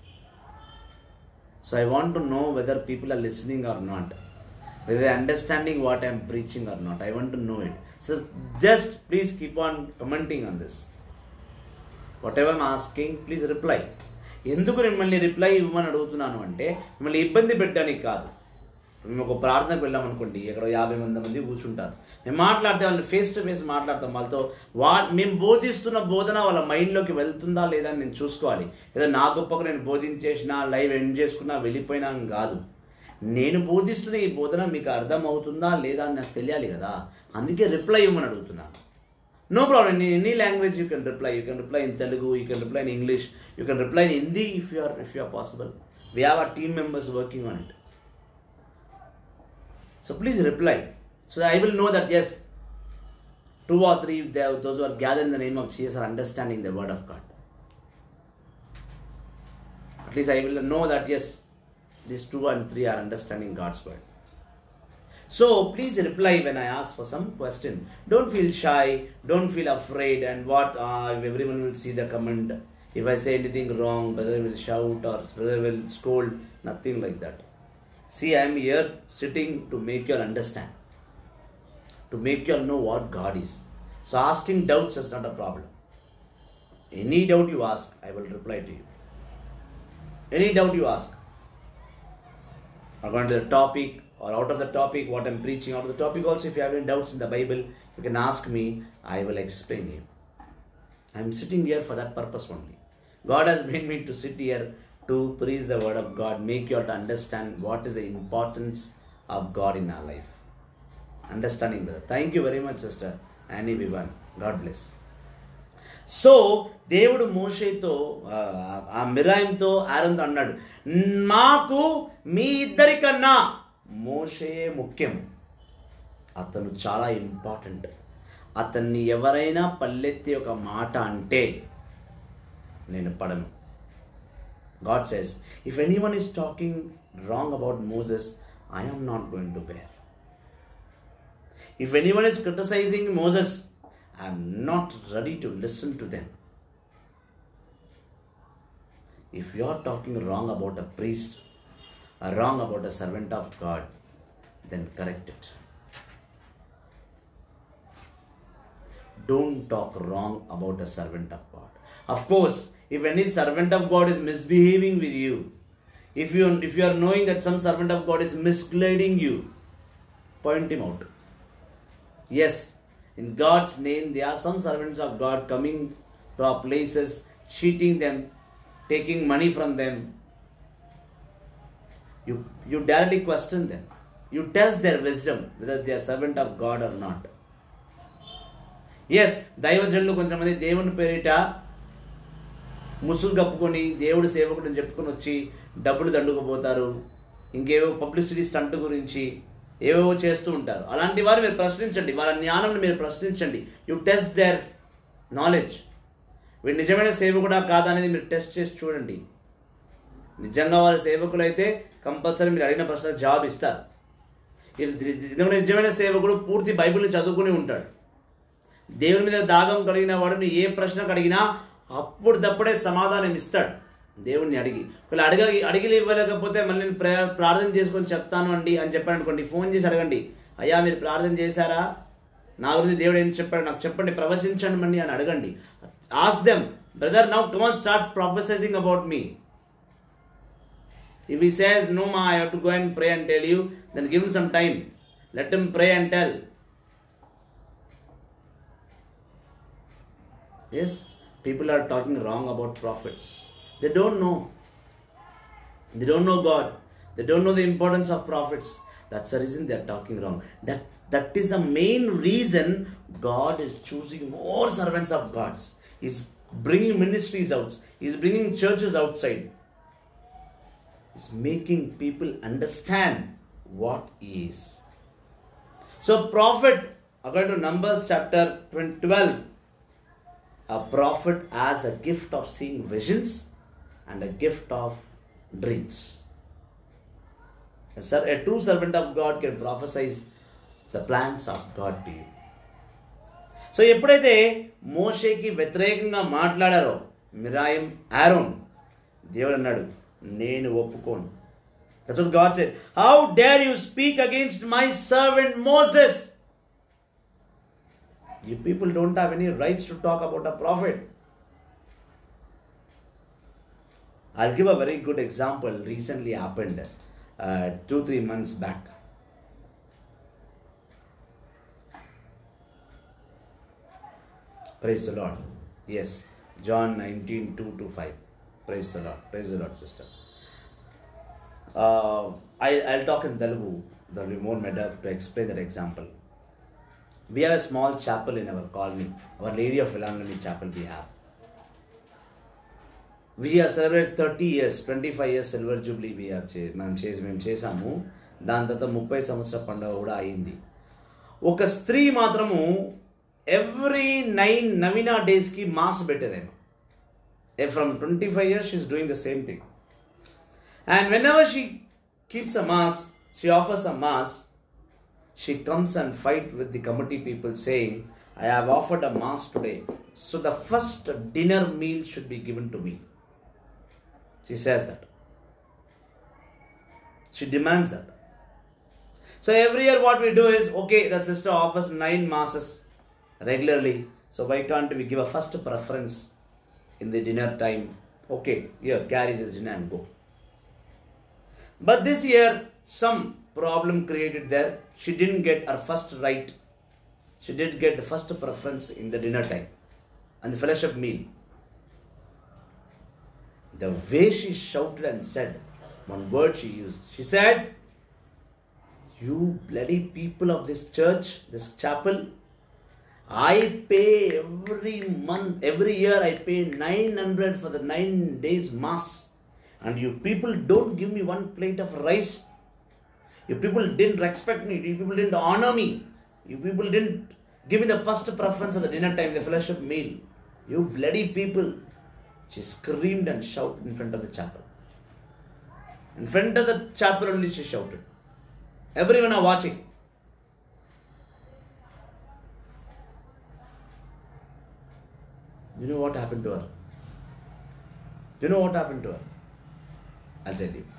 So I want to know whether people are listening or not, whether they are understanding what I am preaching or not. I want to know it. So just please keep on commenting on this. Whatever I am asking, please reply. ఎందుకు మిమ్మల్ని reply ఇవ్వమని అడుగుతున్నాను అంటే మిమ్మల్ని ఇబ్బంది పెట్టడానికి కాదు. మేము ఒక ప్రార్థనకు వెళ్ళాం అనుకోండి, ఎక్కడో యాభై మంది మంది కూర్చుంటారు, మేము మాట్లాడితే వాళ్ళని ఫేస్ టు ఫేస్ మాట్లాడతాం. వాళ్ళతో వా మేము బోధిస్తున్న బోధన వాళ్ళ మైండ్లోకి వెళ్తుందా లేదా అని నేను చూసుకోవాలి. లేదా నా గొప్పకు నేను బోధించేసిన లైవ్ ఎండ్ చేసుకున్నా వెళ్ళిపోయినా కాదు, నేను బోధిస్తున్న ఈ బోధన మీకు అర్థం అవుతుందా లేదా అని నాకు తెలియాలి కదా. అందుకే రిప్లై ఇవ్వమని అడుగుతున్నాను. No problem, in any language you can reply. You can reply in Telugu, you can reply in English, you can reply in Hindi if you are if you are possible. We have our team members working on it. So please reply, so that I will know that yes, two or three, those who are gathered in the name of Jesus are understanding the word of God. At least I will know that yes, these two and three are understanding God's word. So please reply when I ask for some question. Don't feel shy, don't feel afraid, and what uh, if everyone will see the comment, if I say anything wrong, brother will shout or brother will scold, nothing like that. See, I am here sitting to make you understand, to make you know what God is. So asking doubts is not a problem. Any doubt you ask, I will reply to you. Any doubt you ask, according to the topic or out of the topic, what I am preaching, out of the topic also, if you have any doubts in the Bible, you can ask me, I will explain you. I am sitting here for that purpose only. God has made me to sit here to preach the word of God, make you all to understand what is the importance of God in our life. Understanding, brother. Thank you very much, sister Annie Vivan. God bless. So దేవుడు మోషేతో ఆ మిరాయింతో ఆరోన్తో అన్నాడు, మాకు మీ ఇద్దరికన్నా మోషే ముఖ్యం, అతను చాలా important. అతన్ని ఎవరైనా పల్లెత్తి ఒక మాట అంటే నేను పడను. God says, if anyone is talking wrong about Moses, I am not going to bear. If anyone is criticizing Moses, I am not ready to listen to them. If you are talking wrong about a priest or wrong about a servant of God, then correct it. Don't talk wrong about a servant of God. Of course, if any servant of God is misbehaving with you, if you if you are knowing that some servant of God is misguiding you, point him out. Yes, in God's name, there are some servants of God coming to our places, cheating them, taking money from them. You, you directly question them. You test their wisdom, whether they are servant of God or not. Yes, దైవజనులు కొంతమంది దేవుని పేరిట ముసుగు కప్పుకొని దేవుడు సేవకుడిని చెప్పుకొని వచ్చి డబ్బులు దండుకుపోతారు, ఇంకేవో పబ్లిసిటీ స్టంట్ గురించి ఏవేవో చేస్తూ ఉంటారు. అలాంటి వారు మీరు ప్రశ్నించండి, వాళ్ళ జ్ఞానం మీరు ప్రశ్నించండి. You test their knowledge. వీడు నిజమైన సేవకుడా కాదా అనేది మీరు టెస్ట్ చేసి చూడండి. నిజంగా వాళ్ళ సేవకులు అయితే కంపల్సరీ మీరు అడిగిన ప్రశ్న జవాబు ఇస్తారు. ఎందుకంటే నిజమైన సేవకుడు పూర్తి బైబిల్ని చదువుకుని ఉంటాడు. దేవుని మీద దాగం కలిగిన వాడిని ఏ ప్రశ్నకు అడిగినా అప్పుడు తప్పుడే సమాధానం ఇస్తాడు దేవుణ్ణి అడిగి. ఒకవేళ అడిగ అడిగి ఇవ్వలేకపోతే మళ్ళీ నేను ప్రే ప్రార్థన చేసుకొని చెప్తాను అండి అని చెప్పాను అనుకోండి, ఫోన్ చేసి అడగండి, అయ్యా మీరు ప్రార్థన చేశారా, నా గురించి దేవుడు ఏం చెప్పాడు నాకు చెప్పండి, ప్రవచించండి అని అడగండి. Ask them, brother now come on start prophesying about me. If he says, no ma, I have to go and pray and tell you, then give him some time. Let him pray and tell. Yes, people are talking wrong about prophets. They don't know. They don't know God. They don't know the importance of prophets. That's the reason they are talking wrong. That, that is the main reason God is choosing more servants of God's. He's bringing ministries out. He's bringing churches outside. Is making people understand what he is. So prophet, according to Numbers chapter twelve, a prophet has a gift of seeing visions and a gift of dreams. A true servant of God can prophesy the plans of God to you. So ఎప్పుడైతే మోషేకి వ్యతిరేకంగా మాట్లాడారో మిరాయిం, Aaron, దేవుడు అన్నాడు నేను ఒప్పుకోను. That's what God said. How dare you speak against my servant Moses? You people don't have any rights to talk about a prophet. I'll give a very good example. Recently happened uh, two, three months back. Praise the Lord. Yes, John nineteen, two to five. Praise the Lord. Praise the Lord, sister. Uh, I, I'll talk in Telugu. There will be more matter to explain that example. We have a small chapel in our colony. Our Lady of Vilangani chapel we have. We have celebrated thirty years, twenty-five years silver jubilee we have chase. మనం చేసి మేము చేసాము. దాని తర్వాత ముప్పై సంవత్సరాల పండుగ కూడా అయింది. ఒక స్త్రీ మాత్రము ఎవ్రీ నైన్ నవీనా డేస్కి మాస్ పెట్టేదేమో. From twenty-five years, she is doing the same thing. And whenever she keeps a mass, she offers a mass, she comes and fight with the committee people saying, I have offered a mass today, so the first dinner meal should be given to me. She says that. She demands that. So every year what we do is, okay, the sister offers nine masses regularly, so why can't we give a first preference in the dinner time? Okay, here, carry this dinner and go. But this year, some problem created there. She didn't get her first right. She didn't get the first preference in the dinner time and the fellowship meal. The way she shouted and said, one word she used. She said, you bloody people of this church, this chapel, I pay every month, every year I pay nine hundred for the nine days mass. And you people don't give me one plate of rice. You people didn't respect me. You people didn't honor me. You people didn't give me the first preference at the dinner time, the fellowship meal. You bloody people. She screamed and shouted in front of the chapel. In front of the chapel only she shouted. Everyone are watching. You know what happened to her? Do you know what happened to her? I'll tell you.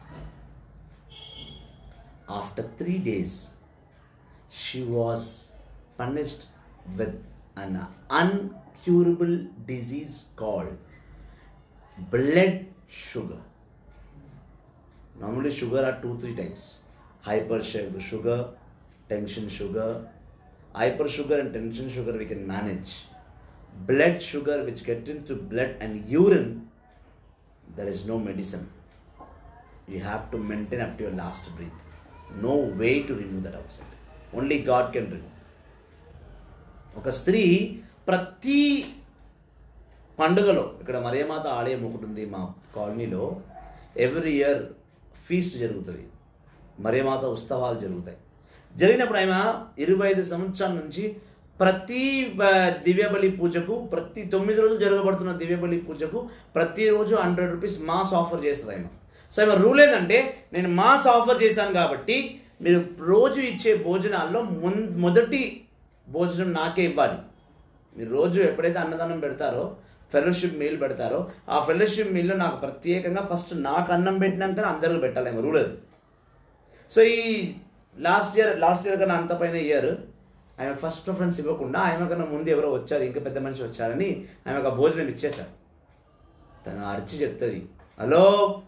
After three days, she was punished with an uncurable disease called blood sugar. Normally sugar are two, three types. Hyper sugar, tension sugar. Hyper sugar and tension sugar we can manage. Blood sugar which gets into blood and urine, there is no medicine. You have to maintain up to your last breath. No way to remove that outside. Only God can remove. ఒక స్త్రీ ప్రతి పండుగలో ఇక్కడ మరియమాత ఆలయం ఒకటి ఉంది మా కాలనీలో. ఎవ్రీ ఇయర్ ఫీస్ట్ జరుగుతుంది, మరియమాత ఉత్సవాలు జరుగుతాయి. జరిగినప్పుడు ఆయన ఇరవై ఐదు సంవత్సరాల నుంచి ప్రతి దివ్యబలి పూజకు, ప్రతి తొమ్మిది రోజులు జరగబడుతున్న దివ్యబలి పూజకు ప్రతిరోజు హండ్రెడ్ రూపీస్ మాస్ ఆఫర్ చేస్తుంది ఆయన. సో ఆయన రూల్ ఏంటంటే, నేను మాస్ ఆఫర్ చేశాను కాబట్టి మీరు రోజు ఇచ్చే భోజనాల్లో మొదటి భోజనం నాకే ఇవ్వాలి. మీరు రోజు ఎప్పుడైతే అన్నదానం పెడతారో, ఫెలోషిప్ మీల్ పెడతారో, ఆ ఫెలోషిప్ మీల్లో నాకు ప్రత్యేకంగా ఫస్ట్ నాకు అన్నం పెట్టినాక అందరికీ పెట్టాలి, ఏమో రూల్ అది. సో ఈ లాస్ట్ ఇయర్ లాస్ట్ ఇయర్ కన్నా అంత పైన ఇయర్ ఆమె ఫస్ట్ ప్రిఫరెన్స్ ఇవ్వకుండా ఆమె కన్నా ముందు ఎవరో వచ్చారు, ఇంకా పెద్ద మనిషి వచ్చారని ఆమెకు ఆ భోజనం ఇచ్చేశారు. తను అరిచి చెప్తుంది, హలో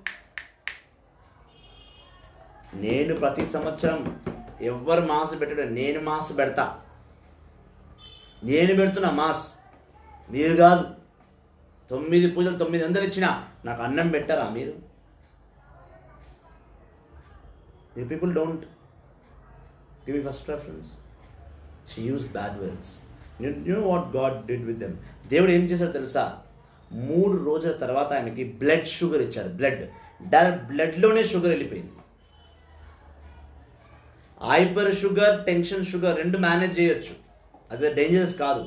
నేను ప్రతి సంవత్సరం ఎవరు మాస్ పెట్టడం, నేను మాస్ పెడతా, నేను పెడుతున్నా మాస్, మీరు కాదు. తొమ్మిది పూజలు తొమ్మిది వందలు ఇచ్చినా నాకు అన్నం పెట్టారా మీరు? You people don't give me first preference. She used bad words. You, you know what God did with them? దేవుడు ఏం చేశారు తెలుసా? మూడు రోజుల తర్వాత ఆమెకి బ్లడ్ షుగర్ ఇచ్చారు. బ్లడ్ డైరెక్ట్ బ్లడ్లోనే షుగర్ వెళ్ళిపోయింది. హైపర్ షుగర్, టెన్షన్ షుగర్ రెండు మేనేజ్ చేయొచ్చు, అది డేంజరస్ కాదు.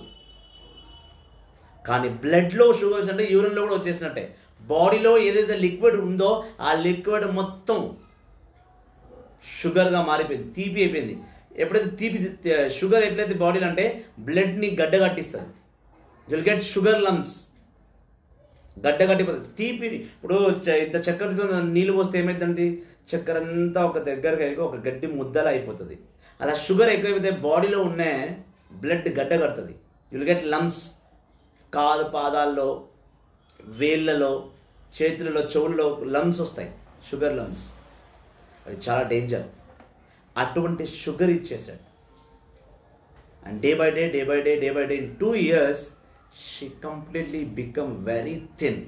కానీ బ్లడ్లో షుగర్స్ అంటే యూరిన్లో కూడా వచ్చేసినట్టే. బాడీలో ఏదైతే లిక్విడ్ ఉందో ఆ లిక్విడ్ మొత్తం షుగర్గా మారిపోయింది, తీపి అయిపోయింది. ఎప్పుడైతే తీపి షుగర్ ఎట్లయితే బాడీలో అంటే బ్లడ్ని గడ్డగట్టిస్తుంది. యుల్ గెట్ షుగర్ లంగ్స్, గడ్డగట్టిపోతుంది. తీపి ఇప్పుడు ఇంత చక్కెరతో నీళ్ళు పోస్తే ఏమైందండి, చక్కెర అంతా ఒక దగ్గరగా అయిపోయి ఒక గడ్డి ముద్దలా అయిపోతుంది. అలా షుగర్ ఎక్కువైపోతే బాడీలో ఉన్న బ్లడ్ గడ్డగడుతుంది. You'll get lungs. కాలు పాదాల్లో, వేళ్ళలో, చేతులలో, చెవుల్లో లంగ్స్ వస్తాయి, షుగర్ లంగ్స్. అది చాలా డేంజర్. అటువంటి షుగర్ ఇచ్చేసాడు. And day by day day by day day by day in two years she completely become very thin,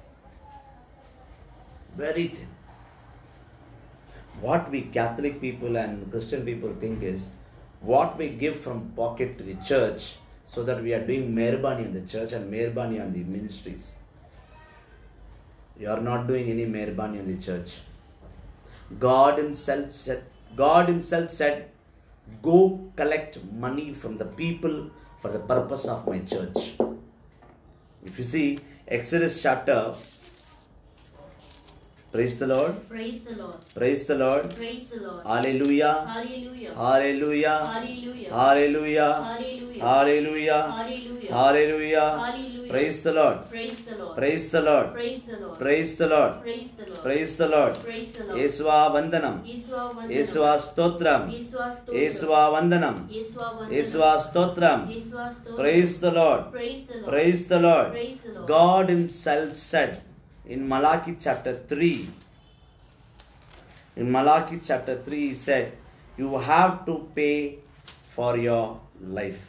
very thin. What we Catholic people and Christian people think is what we give from pocket to the church, so that we are doing meherbani on the church and meherbani on the ministries. You are not doing any meherbani on the church. God himself said, God himself said, go collect money from the people for the purpose of my church. If you see Exodus chapter, praise the Lord, praise the Lord, praise the Lord, praise the Lord, hallelujah, hallelujah, hallelujah, hallelujah, hallelujah, hallelujah, hallelujah, hallelujah, hallelujah, hallelujah, praise the Lord, praise the Lord, praise the Lord, praise the Lord, praise the Lord, praise the Lord, praise the Lord, praise the Lord, యేసువా వందనం, యేసువా వందనం, యేసువా స్తోత్రం, యేసువా స్తోత్రం, యేసువా వందనం, యేసువా వందనం, యేసువా స్తోత్రం, యేసువా స్తోత్రం, praise the Lord, praise the Lord, praise the Lord. praise the Lord. God himself said in Malachi chapter three, in Malachi chapter three he said, you have to pay for your life.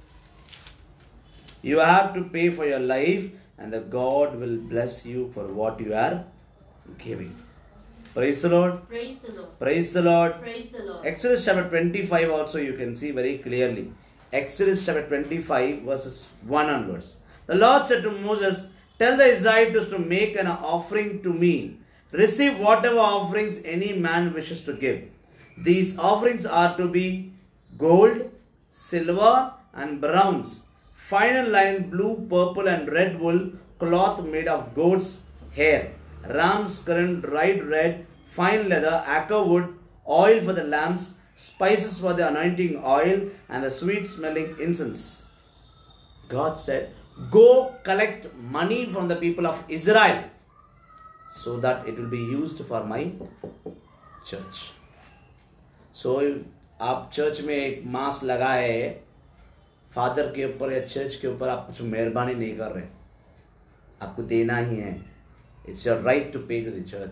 You have to pay for your life, and the God will bless you for what you are giving. Praise the Lord. Praise the Lord. Praise the Lord. Praise the Lord. Exodus chapter twenty-five also you can see very clearly. Exodus chapter twenty-five verses one onwards. The Lord said to Moses, tell the Israelites to make an offering to me. Receive whatever offerings any man wishes to give. These offerings are to be gold, silver and bronze, fine and linen, blue, purple and red wool, cloth made of goat's hair, ram's currant, dried red, fine leather, acar wood, oil for the lamps, spices for the anointing oil, and the sweet smelling incense. God said, go collect money from the people of Israel, so that it will be used for my church. So आप church में एक मास लगाए, father के ऊपर या church के ऊपर आप कुछ मेहरबानी नहीं कर रहे, आपको देना ही है. It's your right to pay to the church.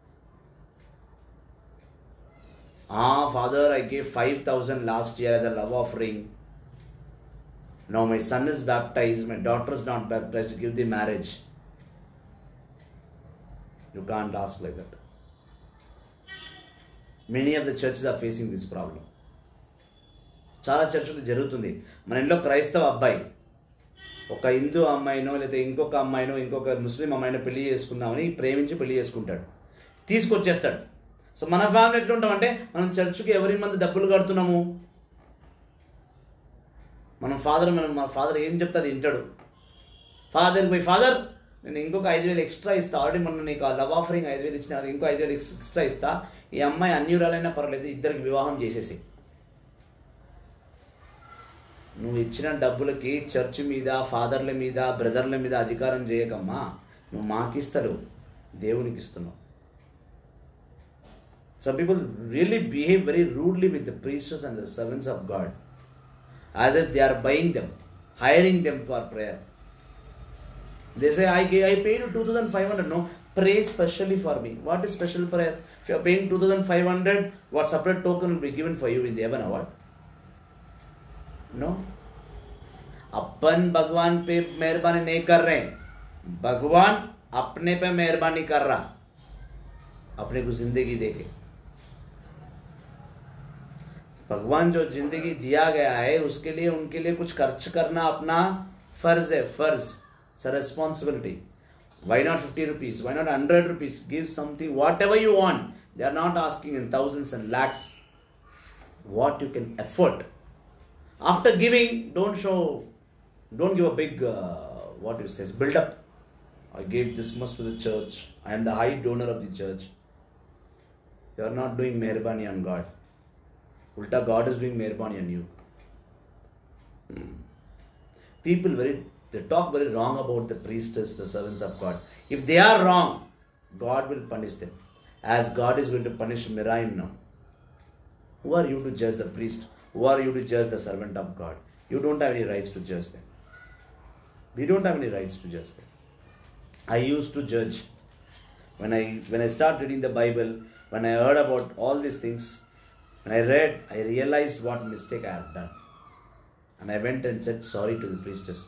Ah, Father, I gave five thousand last year as a love offering. Now my son is baptized, my daughter is not baptized, to give the marriage. You can't ask like that. Many of the churches are facing this problem. చాలా చర్చలు జరుగుతుంది. మన ఇంట్లో క్రైస్తవ అబ్బాయి ఒక హిందూ అమ్మాయినో లేదా ఇంకొక అమ్మాయినో ఇంకొక ముస్లిం అమ్మాయినో పెళ్లి చేసుకుందామని ప్రేమించి పెళ్లి చేసుకుంటాడు, తీసుకొచ్చేస్తాడు. సో మన ఫ్యామిలీ ఎట్లా ఉంటామంటే, మనం చర్చ్కి ఎవరి మంది డబ్బులు కడుతున్నాము, మనం ఫాదర్ మనం మా ఫాదర్ ఏం చెప్తే అది వింటాడు. ఫాదర్ పోయి ఫాదర్ నేను ఇంకొక ఐదు వేలు ఎక్స్ట్రా ఇస్తా, ఆల్రెడీ మొన్న నీకు ఆ లవ్ ఆఫరింగ్ ఐదు వేలు ఇచ్చిన ఇంకో ఐదు వేలు ఎక్స్ట్రా ఇస్తా, ఈ అమ్మాయి అన్యురాలైనా పర్వాలేదు ఇద్దరికి వివాహం చేసేసి. నువ్వు ఇచ్చిన డబ్బులకి చర్చ్ మీద ఫాదర్ల మీద బ్రదర్ల మీద అధికారం చేయకమ్మా, నువ్వు మాకిస్తాడు దేవునికి ఇస్తున్నావు. Some people really behave very rudely with the priests and the servants of God, as if they are buying them, hiring them for prayer. They say, I, I paid you two thousand five hundred. No, pray specially for me. What is special prayer? If you are paying two thousand five hundred, what separate token will be given for you in the heaven or what? No. अपन भगवान पे मेहरबानी नहीं कर रहे, भगवान अपने पे मेहरबानी कर रहा, अपने को जिंदगी देके. भगवान जो जिंदगी दिया गया है उसके लिए उनके लिए कुछ खर्च करना अपना फर्ज है, फर्ज, it's a responsibility. Why not fifty rupees? Why not one hundred rupees? Give something, whatever you want. They are not asking in thousands and lakhs. What you can afford. After giving, don't show, don't give a big, uh, what you say, build up. I gave this much to the church. I am the high donor of the church. You are not doing meherbani on God. Ulta, God is doing meherbani on you. People very, they talk very wrong about the priestess, the servants of God. If they are wrong, God will punish them, as God is going to punish Miriam now. Who are you to judge the priest? Who are you to judge the servant of God? You don't have any rights to judge them. We don't have any rights to judge them. I used to judge. When I when I started reading the Bible, when I heard about all these things, when I read, I realized what mistake I had done. And I went and said sorry to the priestess.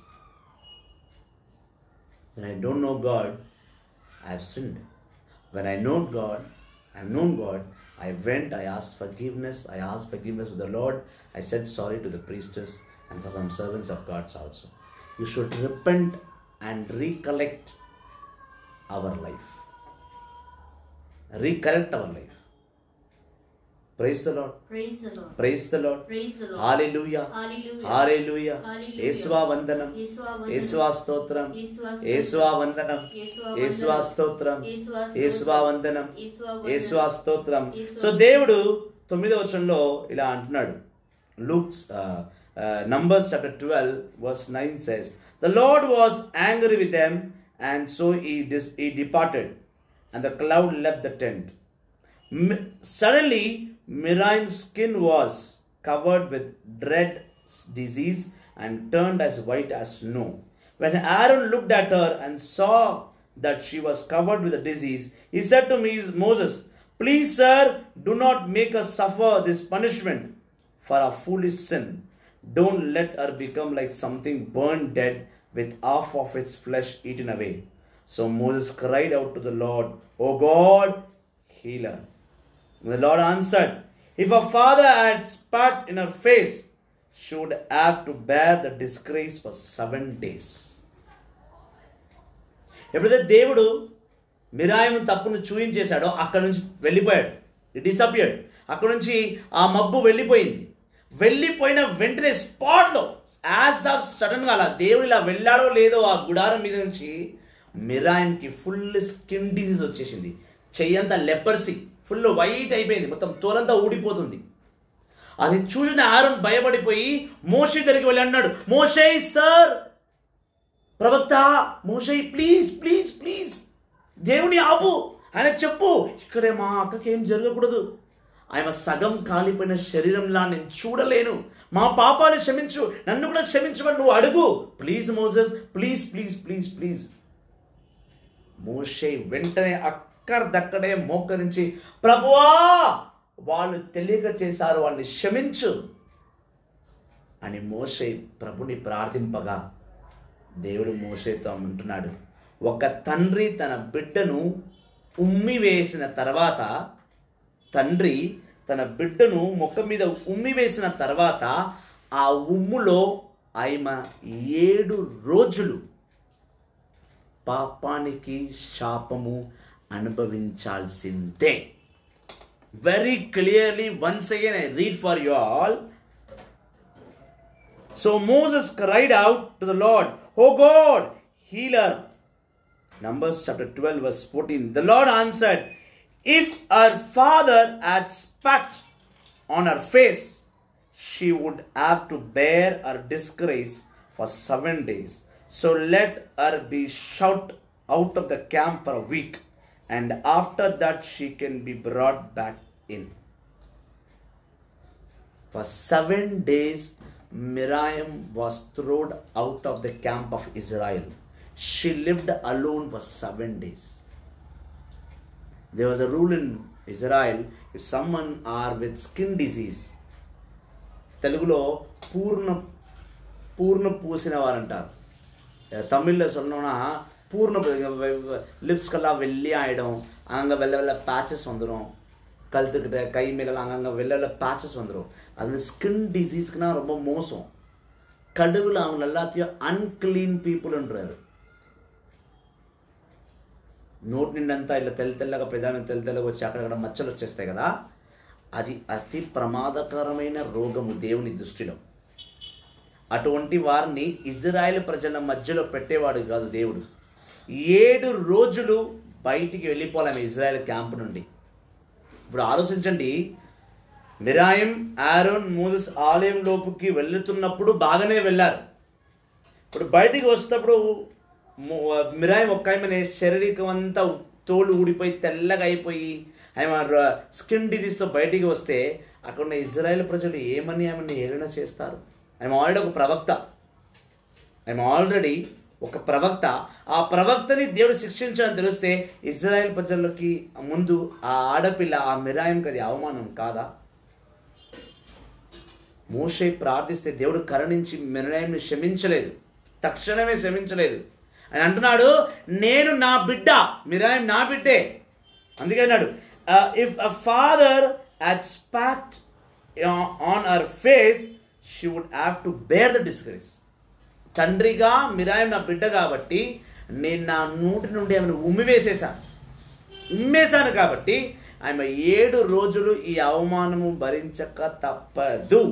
When I don't know God, I have sinned. When I know God, I have known God, I went, I asked forgiveness, I asked forgiveness of the Lord. I said sorry to the priestess and for some servants of God also. You should repent and recollect our life. Recollect our life. Praise the Lord. Praise the Lord. Praise the Lord. Praise the Lord. Hallelujah. Hallelujah. Hallelujah. Hallelujah. Yesva vandanam. Yesva vandanam. Yesva stotram. Yesva stotram. Yesva vandanam. Yesva Yesva vandanam. stotram. Yesva stotram. Yesva vandanam. Yesva vandanam. Yesva stotram. Yesva so దేవుడు తొమ్మిదవ వచనంలో ఇలా అంటున్నాడు. Luke's Numbers chapter twelve verse nine says, the Lord was angry with them, and so he dis- he departed, and the cloud left the tent. M- suddenly Miriam's skin was covered with dread disease and turned as white as snow. When Aaron looked at her and saw that she was covered with the disease, he said to me, Moses, please, sir, do not make us suffer this punishment for our foolish sin. Don't let her become like something burned dead with half of its flesh eaten away. So Moses cried out to the Lord, O God, heal her. And the Lord answered, if her father had spat in her face, she would have to bear the disgrace for seven days. ఎప్పుడైతే దేవుడు మిరాయము తప్పును చూయించేశాడో అక్కడ నుంచి వెళ్ళిపోయాడు. It disappeared. అక్కడ నుంచి ఆ మబ్బు వెళ్ళిపోయింది. వెళ్ళిపోయిన వెంటనే స్పాట్లో యాజ్ ఆఫ్ సడన్గా అలా దేవుడు ఇలా వెళ్ళాడో లేదో ఆ గుడారం మీద నుంచి మిరాయంకి ఫుల్ స్కిన్ డిసీజ్ వచ్చేసింది. చెయ్యంతా లెపర్సీ, ఫుల్ వైట్ అయిపోయింది, మొత్తం తోలంతా ఊడిపోతుంది. అది చూసిన ఆరోన్ భయపడిపోయి మోషే దగ్గరికి వెళ్ళి అన్నాడు, మోషే సార్, ప్రవక్త మోషే, ప్లీజ్ ప్లీజ్ ప్లీజ్ దేవుని ఆపు, ఆయన చెప్పు, ఇక్కడే మా అక్కకి ఏం జరగకూడదు, ఆమె సగం కాలిపోయిన శరీరంలా నేను చూడలేను, మా పాపాలు క్షమించు, నన్ను కూడా క్షమించమని నువ్వు అడుగు, please Moses, please please please please. మోషే వెంటనే అక్కడదక్కడే మోకరించి, ప్రభువా వాళ్ళు తెలియక చేశారు, వాళ్ళని క్షమించు అని మోషే ప్రభుని ప్రార్థింపగా దేవుడు మోషేతో అంటున్నాడు, ఒక తండ్రి తన బిడ్డను ఉమ్మి వేసిన తర్వాత తండ్రి తన బిడ్డను మొక్క మీద ఉమ్మి వేసిన తర్వాత ఆ ఉమ్ములో ఆయన ఏడు రోజులు పాపానికి శాపము అనుభవించాల్సిందే. Very clearly, once again I read for you all. So Moses cried out to the Lord, "O God, healer." Numbers chapter twelve verse fourteen. The Lord answered, "If her father had spat on her face, she would have to bear her disgrace for seven days. So let her be shut out of the camp for a week, and after that she can be brought back in." For seven days, Miriam was thrown out of the camp of Israel. She lived alone for seven days. There was a rule in Israel, if someone are with skin disease, తెలుగులో పూర్ణ పూర్ణ పూసిన వారు అంటారు, తమిళ్లో சொல்லணும்னா பூர்ண லிப்ஸ்கெல்லாம் வெள்ளி ஆகிடும், அங்கே வெள்ளை வெள்ளை பேச்சஸ் வந்துடும், கழுத்துக்கிட்ட கை மேலெல்லாம் அங்கங்கே வெள்ளை வெள்ளை பேச்சஸ் வந்துடும். அது ஸ்கின் டிசீஸ்க்குனா ரொம்ப மோசம். கடவுள் அவங்க எல்லாத்தையும் అన్క్లీన్ పీపుల్ అంటారు. నోటి నిండంతా ఇలా తెల్ల తెల్లగా పెదాన్ని తెల్ల తెల్లగా వచ్చి అక్కడక్కడ మచ్చలు వచ్చేస్తాయి కదా, అది అతి ప్రమాదకరమైన రోగము దేవుని దృష్టిలో. అటువంటి వారిని ఇజ్రాయెల్ ప్రజల మధ్యలో పెట్టేవాడు కాదు దేవుడు. ఏడు రోజులు బయటికి వెళ్ళిపోలేము ఇజ్రాయెల్ క్యాంప్ నుండి. ఇప్పుడు ఆలోచించండి, మిరాయిం, ఆరోన్, మోసెస్ ఆలయం లోపుకి వెళ్తున్నప్పుడు బాగానే వెళ్ళారు. ఇప్పుడు బయటికి వస్తున్నప్పుడు మిరాయిం ఒక్క ఆమె శరీరం అంతా తోలు ఊడిపోయి తెల్లగా అయిపోయి ఆమె స్కిన్ డిజీజ్తో బయటికి వస్తే అక్కడ ఉన్న ఇజ్రాయెల్ ప్రజలు ఏమని ఆమెను హేళన చేస్తారు. ఆమె ఆల్రెడీ ఒక ప్రవక్త, ఆమె ఆల్రెడీ ఒక ప్రవక్త. ఆ ప్రవక్తని దేవుడు శిక్షించాలని తెలిస్తే ఇజ్రాయెల్ ప్రజలకి ముందు ఆ ఆడపిల్ల, ఆ మిరాయంకి అది అవమానం కాదా? మోషే ప్రార్థిస్తే దేవుడు కరుణించి మిరాయంని క్షమించలేదు, తక్షణమే క్షమించలేదు. ఆయన అంటున్నాడు, నేను నా బిడ్డ, మిరాయం నా బిడ్డే. అందుకే అన్నాడు, if a father had spat on her face she would have to bear the disgrace. తండ్రిగా మిరాయం నా బిడ్డ కాబట్టి నేను నా నోటి నుండి ఆమెను ఉమ్మివేసేశాను ఉమ్మేశాను కాబట్టి ఆమె ఏడు రోజులు ఈ అవమానము భరించక తప్పదు.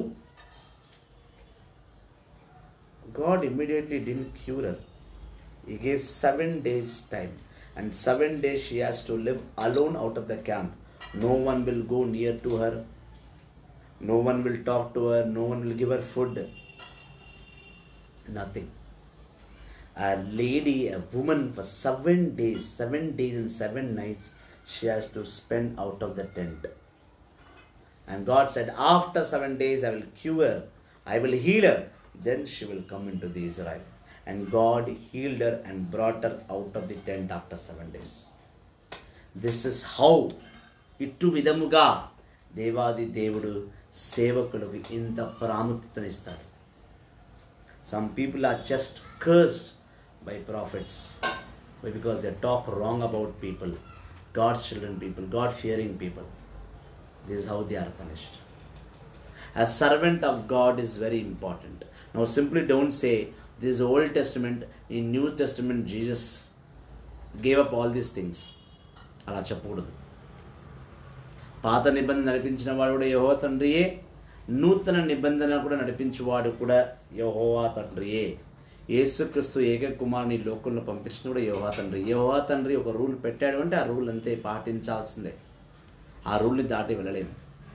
God immediately didn't cure her. He gave seven days time, and seven days she has to live alone out of the camp. No one will go near to her, no one will talk to her, no one will give her food, nothing. A lady, a woman, for seven days, seven days and seven nights, she has to spend out of the tent. And God said, after seven days I will cure her, I will heal her, then she will come into the Israel. And God healed her and brought her out of the tent after seven days. This is how ఇటు విధముగా దేవాది దేవుడు సేవకులకు ఇంత ప్రాముఖ్యతనిస్తాడు. Some people are just cursed by prophets because they talk wrong about people, God's children people, God-fearing people. This is how they are punished. A servant of God is very important. Now simply don't say, this is Old Testament, in New Testament Jesus gave up all these things. అలా చెప్పకూడదు. పాత నిబంధన నడిపించిన వాడు కూడా యెహోవా తండ్రియే, నూతన నిబంధన కూడా నడిపించువాడు కూడా యెహోవా తండ్రియే. యేసుక్రీస్తు ఏక కుమారుని లోకంలో పంపించిన కూడా యెహోవా తండ్రి. యెహోవా తండ్రి ఒక రూల్ పెట్టాడు అంటే ఆ రూల్ అంతే పాటించాల్సిందే, ఆ రూల్ని దాటి వెళ్ళలేము.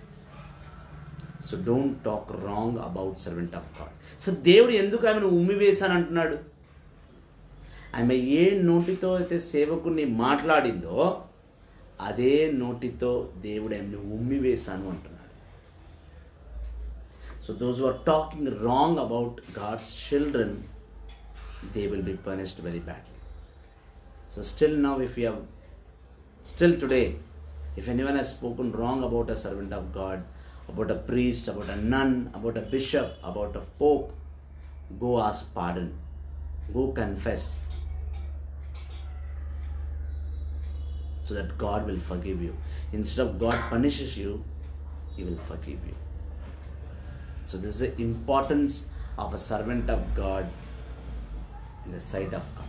So don't talk wrong about servant of God. So దేవుడు ఎందుకు ఆమెను ఉమ్మివేశాను అంటున్నాడు? ఆమె ఏ నోటితో అయితే సేవకుని మాట్లాడిందో అదే నోటితో దేవుడు ఆమెను ఉమ్మివేశాను అంటున్నాడు. So those who are talking wrong about God's children, they will be punished very badly. So still now, if we have, still today, if anyone has spoken wrong about a servant of God, about a priest, about a nun, about a bishop, about a pope, go ask pardon, go confess, so that God will forgive you. Instead of God punishes you, He will forgive you. So this is the importance of a servant of God in the sight of God.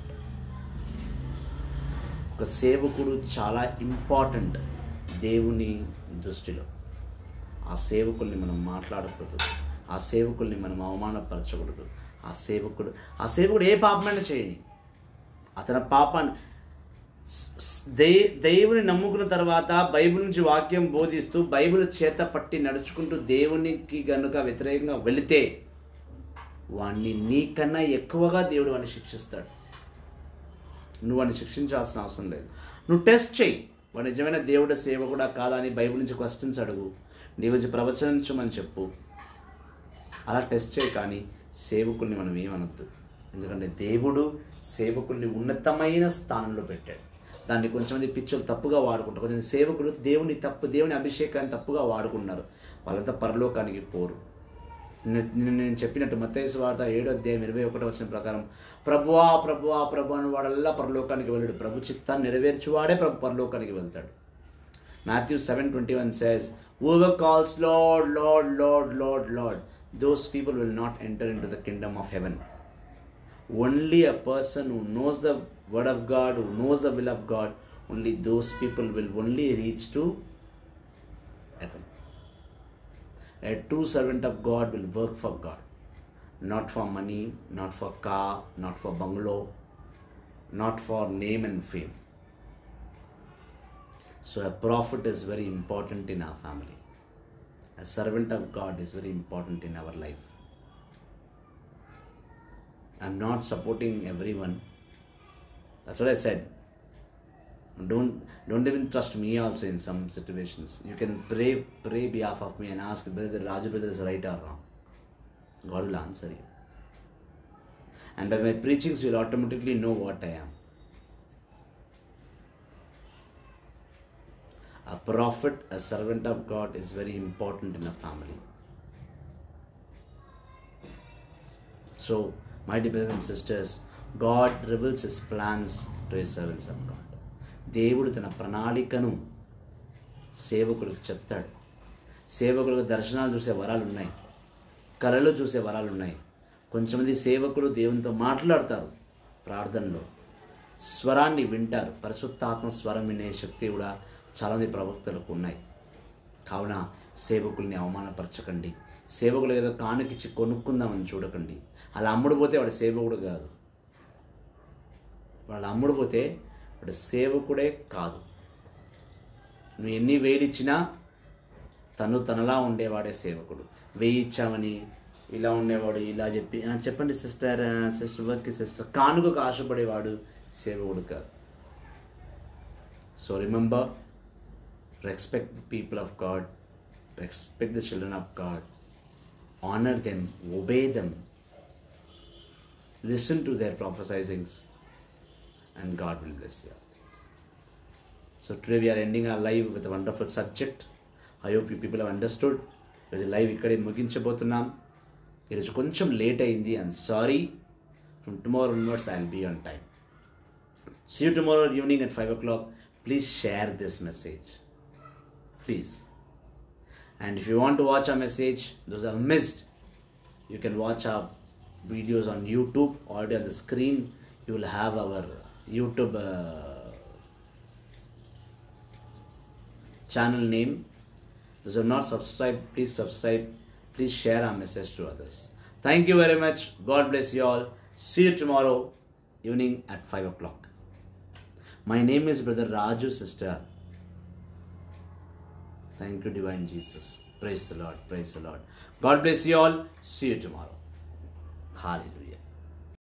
ఒక సేవకుడు చాలా important దేవుని దృష్టిలో. ఆ సేవకుల్ని మనం మాట్లాడకూడదు, ఆ సేవకుల్ని మనం అవమానపరచకూడదు. ఆ సేవకుడు ఆ సేవకుడు ఏ పాపమైనా చేయని, అతని పాపాన్ని దే దేవుని నమ్ముకున్న తర్వాత బైబిల్ నుంచి వాక్యం బోధిస్తూ బైబిల్ చేత పట్టి నడుచుకుంటూ దేవునికి గనుక వ్యతిరేకంగా వెళితే వాణ్ణి నీకన్నా ఎక్కువగా దేవుడు వాడిని శిక్షిస్తాడు. నువ్వు వాడిని శిక్షించాల్సిన అవసరం లేదు. నువ్వు టెస్ట్ చేయి, వాడు నిజమైన దేవుడు సేవకుడా కాదా అని బైబిల్ నుంచి క్వశ్చన్స్ అడుగు, నీ గురించి ప్రవచనించమని చెప్పు. అలా టెస్ట్ చేయి, కానీ సేవకుల్ని మనం ఏమనొద్దు. ఎందుకంటే దేవుడు సేవకుల్ని ఉన్నతమైన స్థానంలో పెట్టాడు. దాన్ని కొంచెంమంది పిచ్చోలు తప్పుగా వాడుకుంటారు. కొంచెం సేవకులు దేవుని తప్పు దేవుని అభిషేకాన్ని తప్పుగా వాడుకున్నారు, వాళ్ళంతా పరలోకానికి పోరు. నేను నేను చెప్పినట్టు మత్తయి సువార్త ఏడో అధ్యాయం ఇరవై ఒకటో వచనం ప్రకారం ప్రభువా ప్రభువా ప్రభు అని వాడల్లా పరలోకానికి వెళ్ళాడు. ప్రభు చిత్తాన్ని నెరవేర్చువాడే ప్రభు పరలోకానికి వెళ్తాడు. Matthew seven twenty one says, whoever calls Lord, Lord, Lord, Lord, Lord, those people will not enter into the kingdom of heaven. Only a person who knows the word of God, who knows the will of God, only those people will only reach to heaven. A true servant of God will work for God, not for money, not for car, not for bungalow, not for name and fame. So a prophet is very important in our family. A servant of God is very important in our life. I'm not supporting everyone. That's what I said. Don't don't even trust me also in some situations. You can pray pray behalf of me and ask whether Raju brother is right or wrong. God will answer you. And by my preachings, you'll automatically know what I am. A prophet, a servant of God is very important in a family. So, my dear brothers and sisters, God reveals His plans to His servants of God. దేవుడు తన ప్రణాళికను సేవకులకు చెప్తాడు. సేవకులకు దర్శనాలు చూసే వరాలు ఉన్నాయి, కళలు చూసే వరాలు ఉన్నాయి. కొంచెమంది సేవకులు దేవునితో మాట్లాడతారు, ప్రార్థనలో స్వరాన్ని వింటారు. పరిశుద్ధాత్మ స్వరం వినే శక్తి కూడా చాలామంది ప్రవక్తలకు ఉన్నాయి. కావున సేవకుల్ని అవమానపరచకండి. సేవకులు ఏదో కానుకిచ్చి కొనుక్కుందామని చూడకండి. అలా అమ్ముడు పోతే వాడు సేవకుడు కాదు. వాళ్ళు అమ్ముడు పోతే వాడు సేవకుడే కాదు. నువ్వు ఎన్ని వేలు ఇచ్చినా తను తనలా ఉండేవాడే సేవకుడు. వెయ్యి ఇచ్చామని ఇలా ఉండేవాడు ఇలా చెప్పి చెప్పండి సిస్టర్ సిస్టర్ వర్క్ సిస్టర్ కానుకకు ఆశపడేవాడు సేవకుడు కాదు. So remember, respect the people of God, respect the children of God, honor them, obey them, listen to their prophesyings, and God will bless you. So today we are ending our live with a wonderful subject. I hope you people have understood. ఈరోజు live ఇక్కడే ముగించబోతున్నాం. ఈరోజు కొంచెం late అయింది, I'm sorry. From tomorrow onwards I will be on time. See you tomorrow evening at five o'clock. Please share this message, please. And if you want to watch our message, those are missed, you can watch our videos on YouTube. Already on the screen you will have our YouTube uh, channel name. Those who are not subscribed, please subscribe. Please share our message to others. Thank you very much. God bless you all. See you tomorrow evening at five o'clock. My name is Brother Raju, sister. Thank you, divine Jesus. Praise the Lord. Praise the Lord. God bless you all. See you tomorrow. Hallelujah.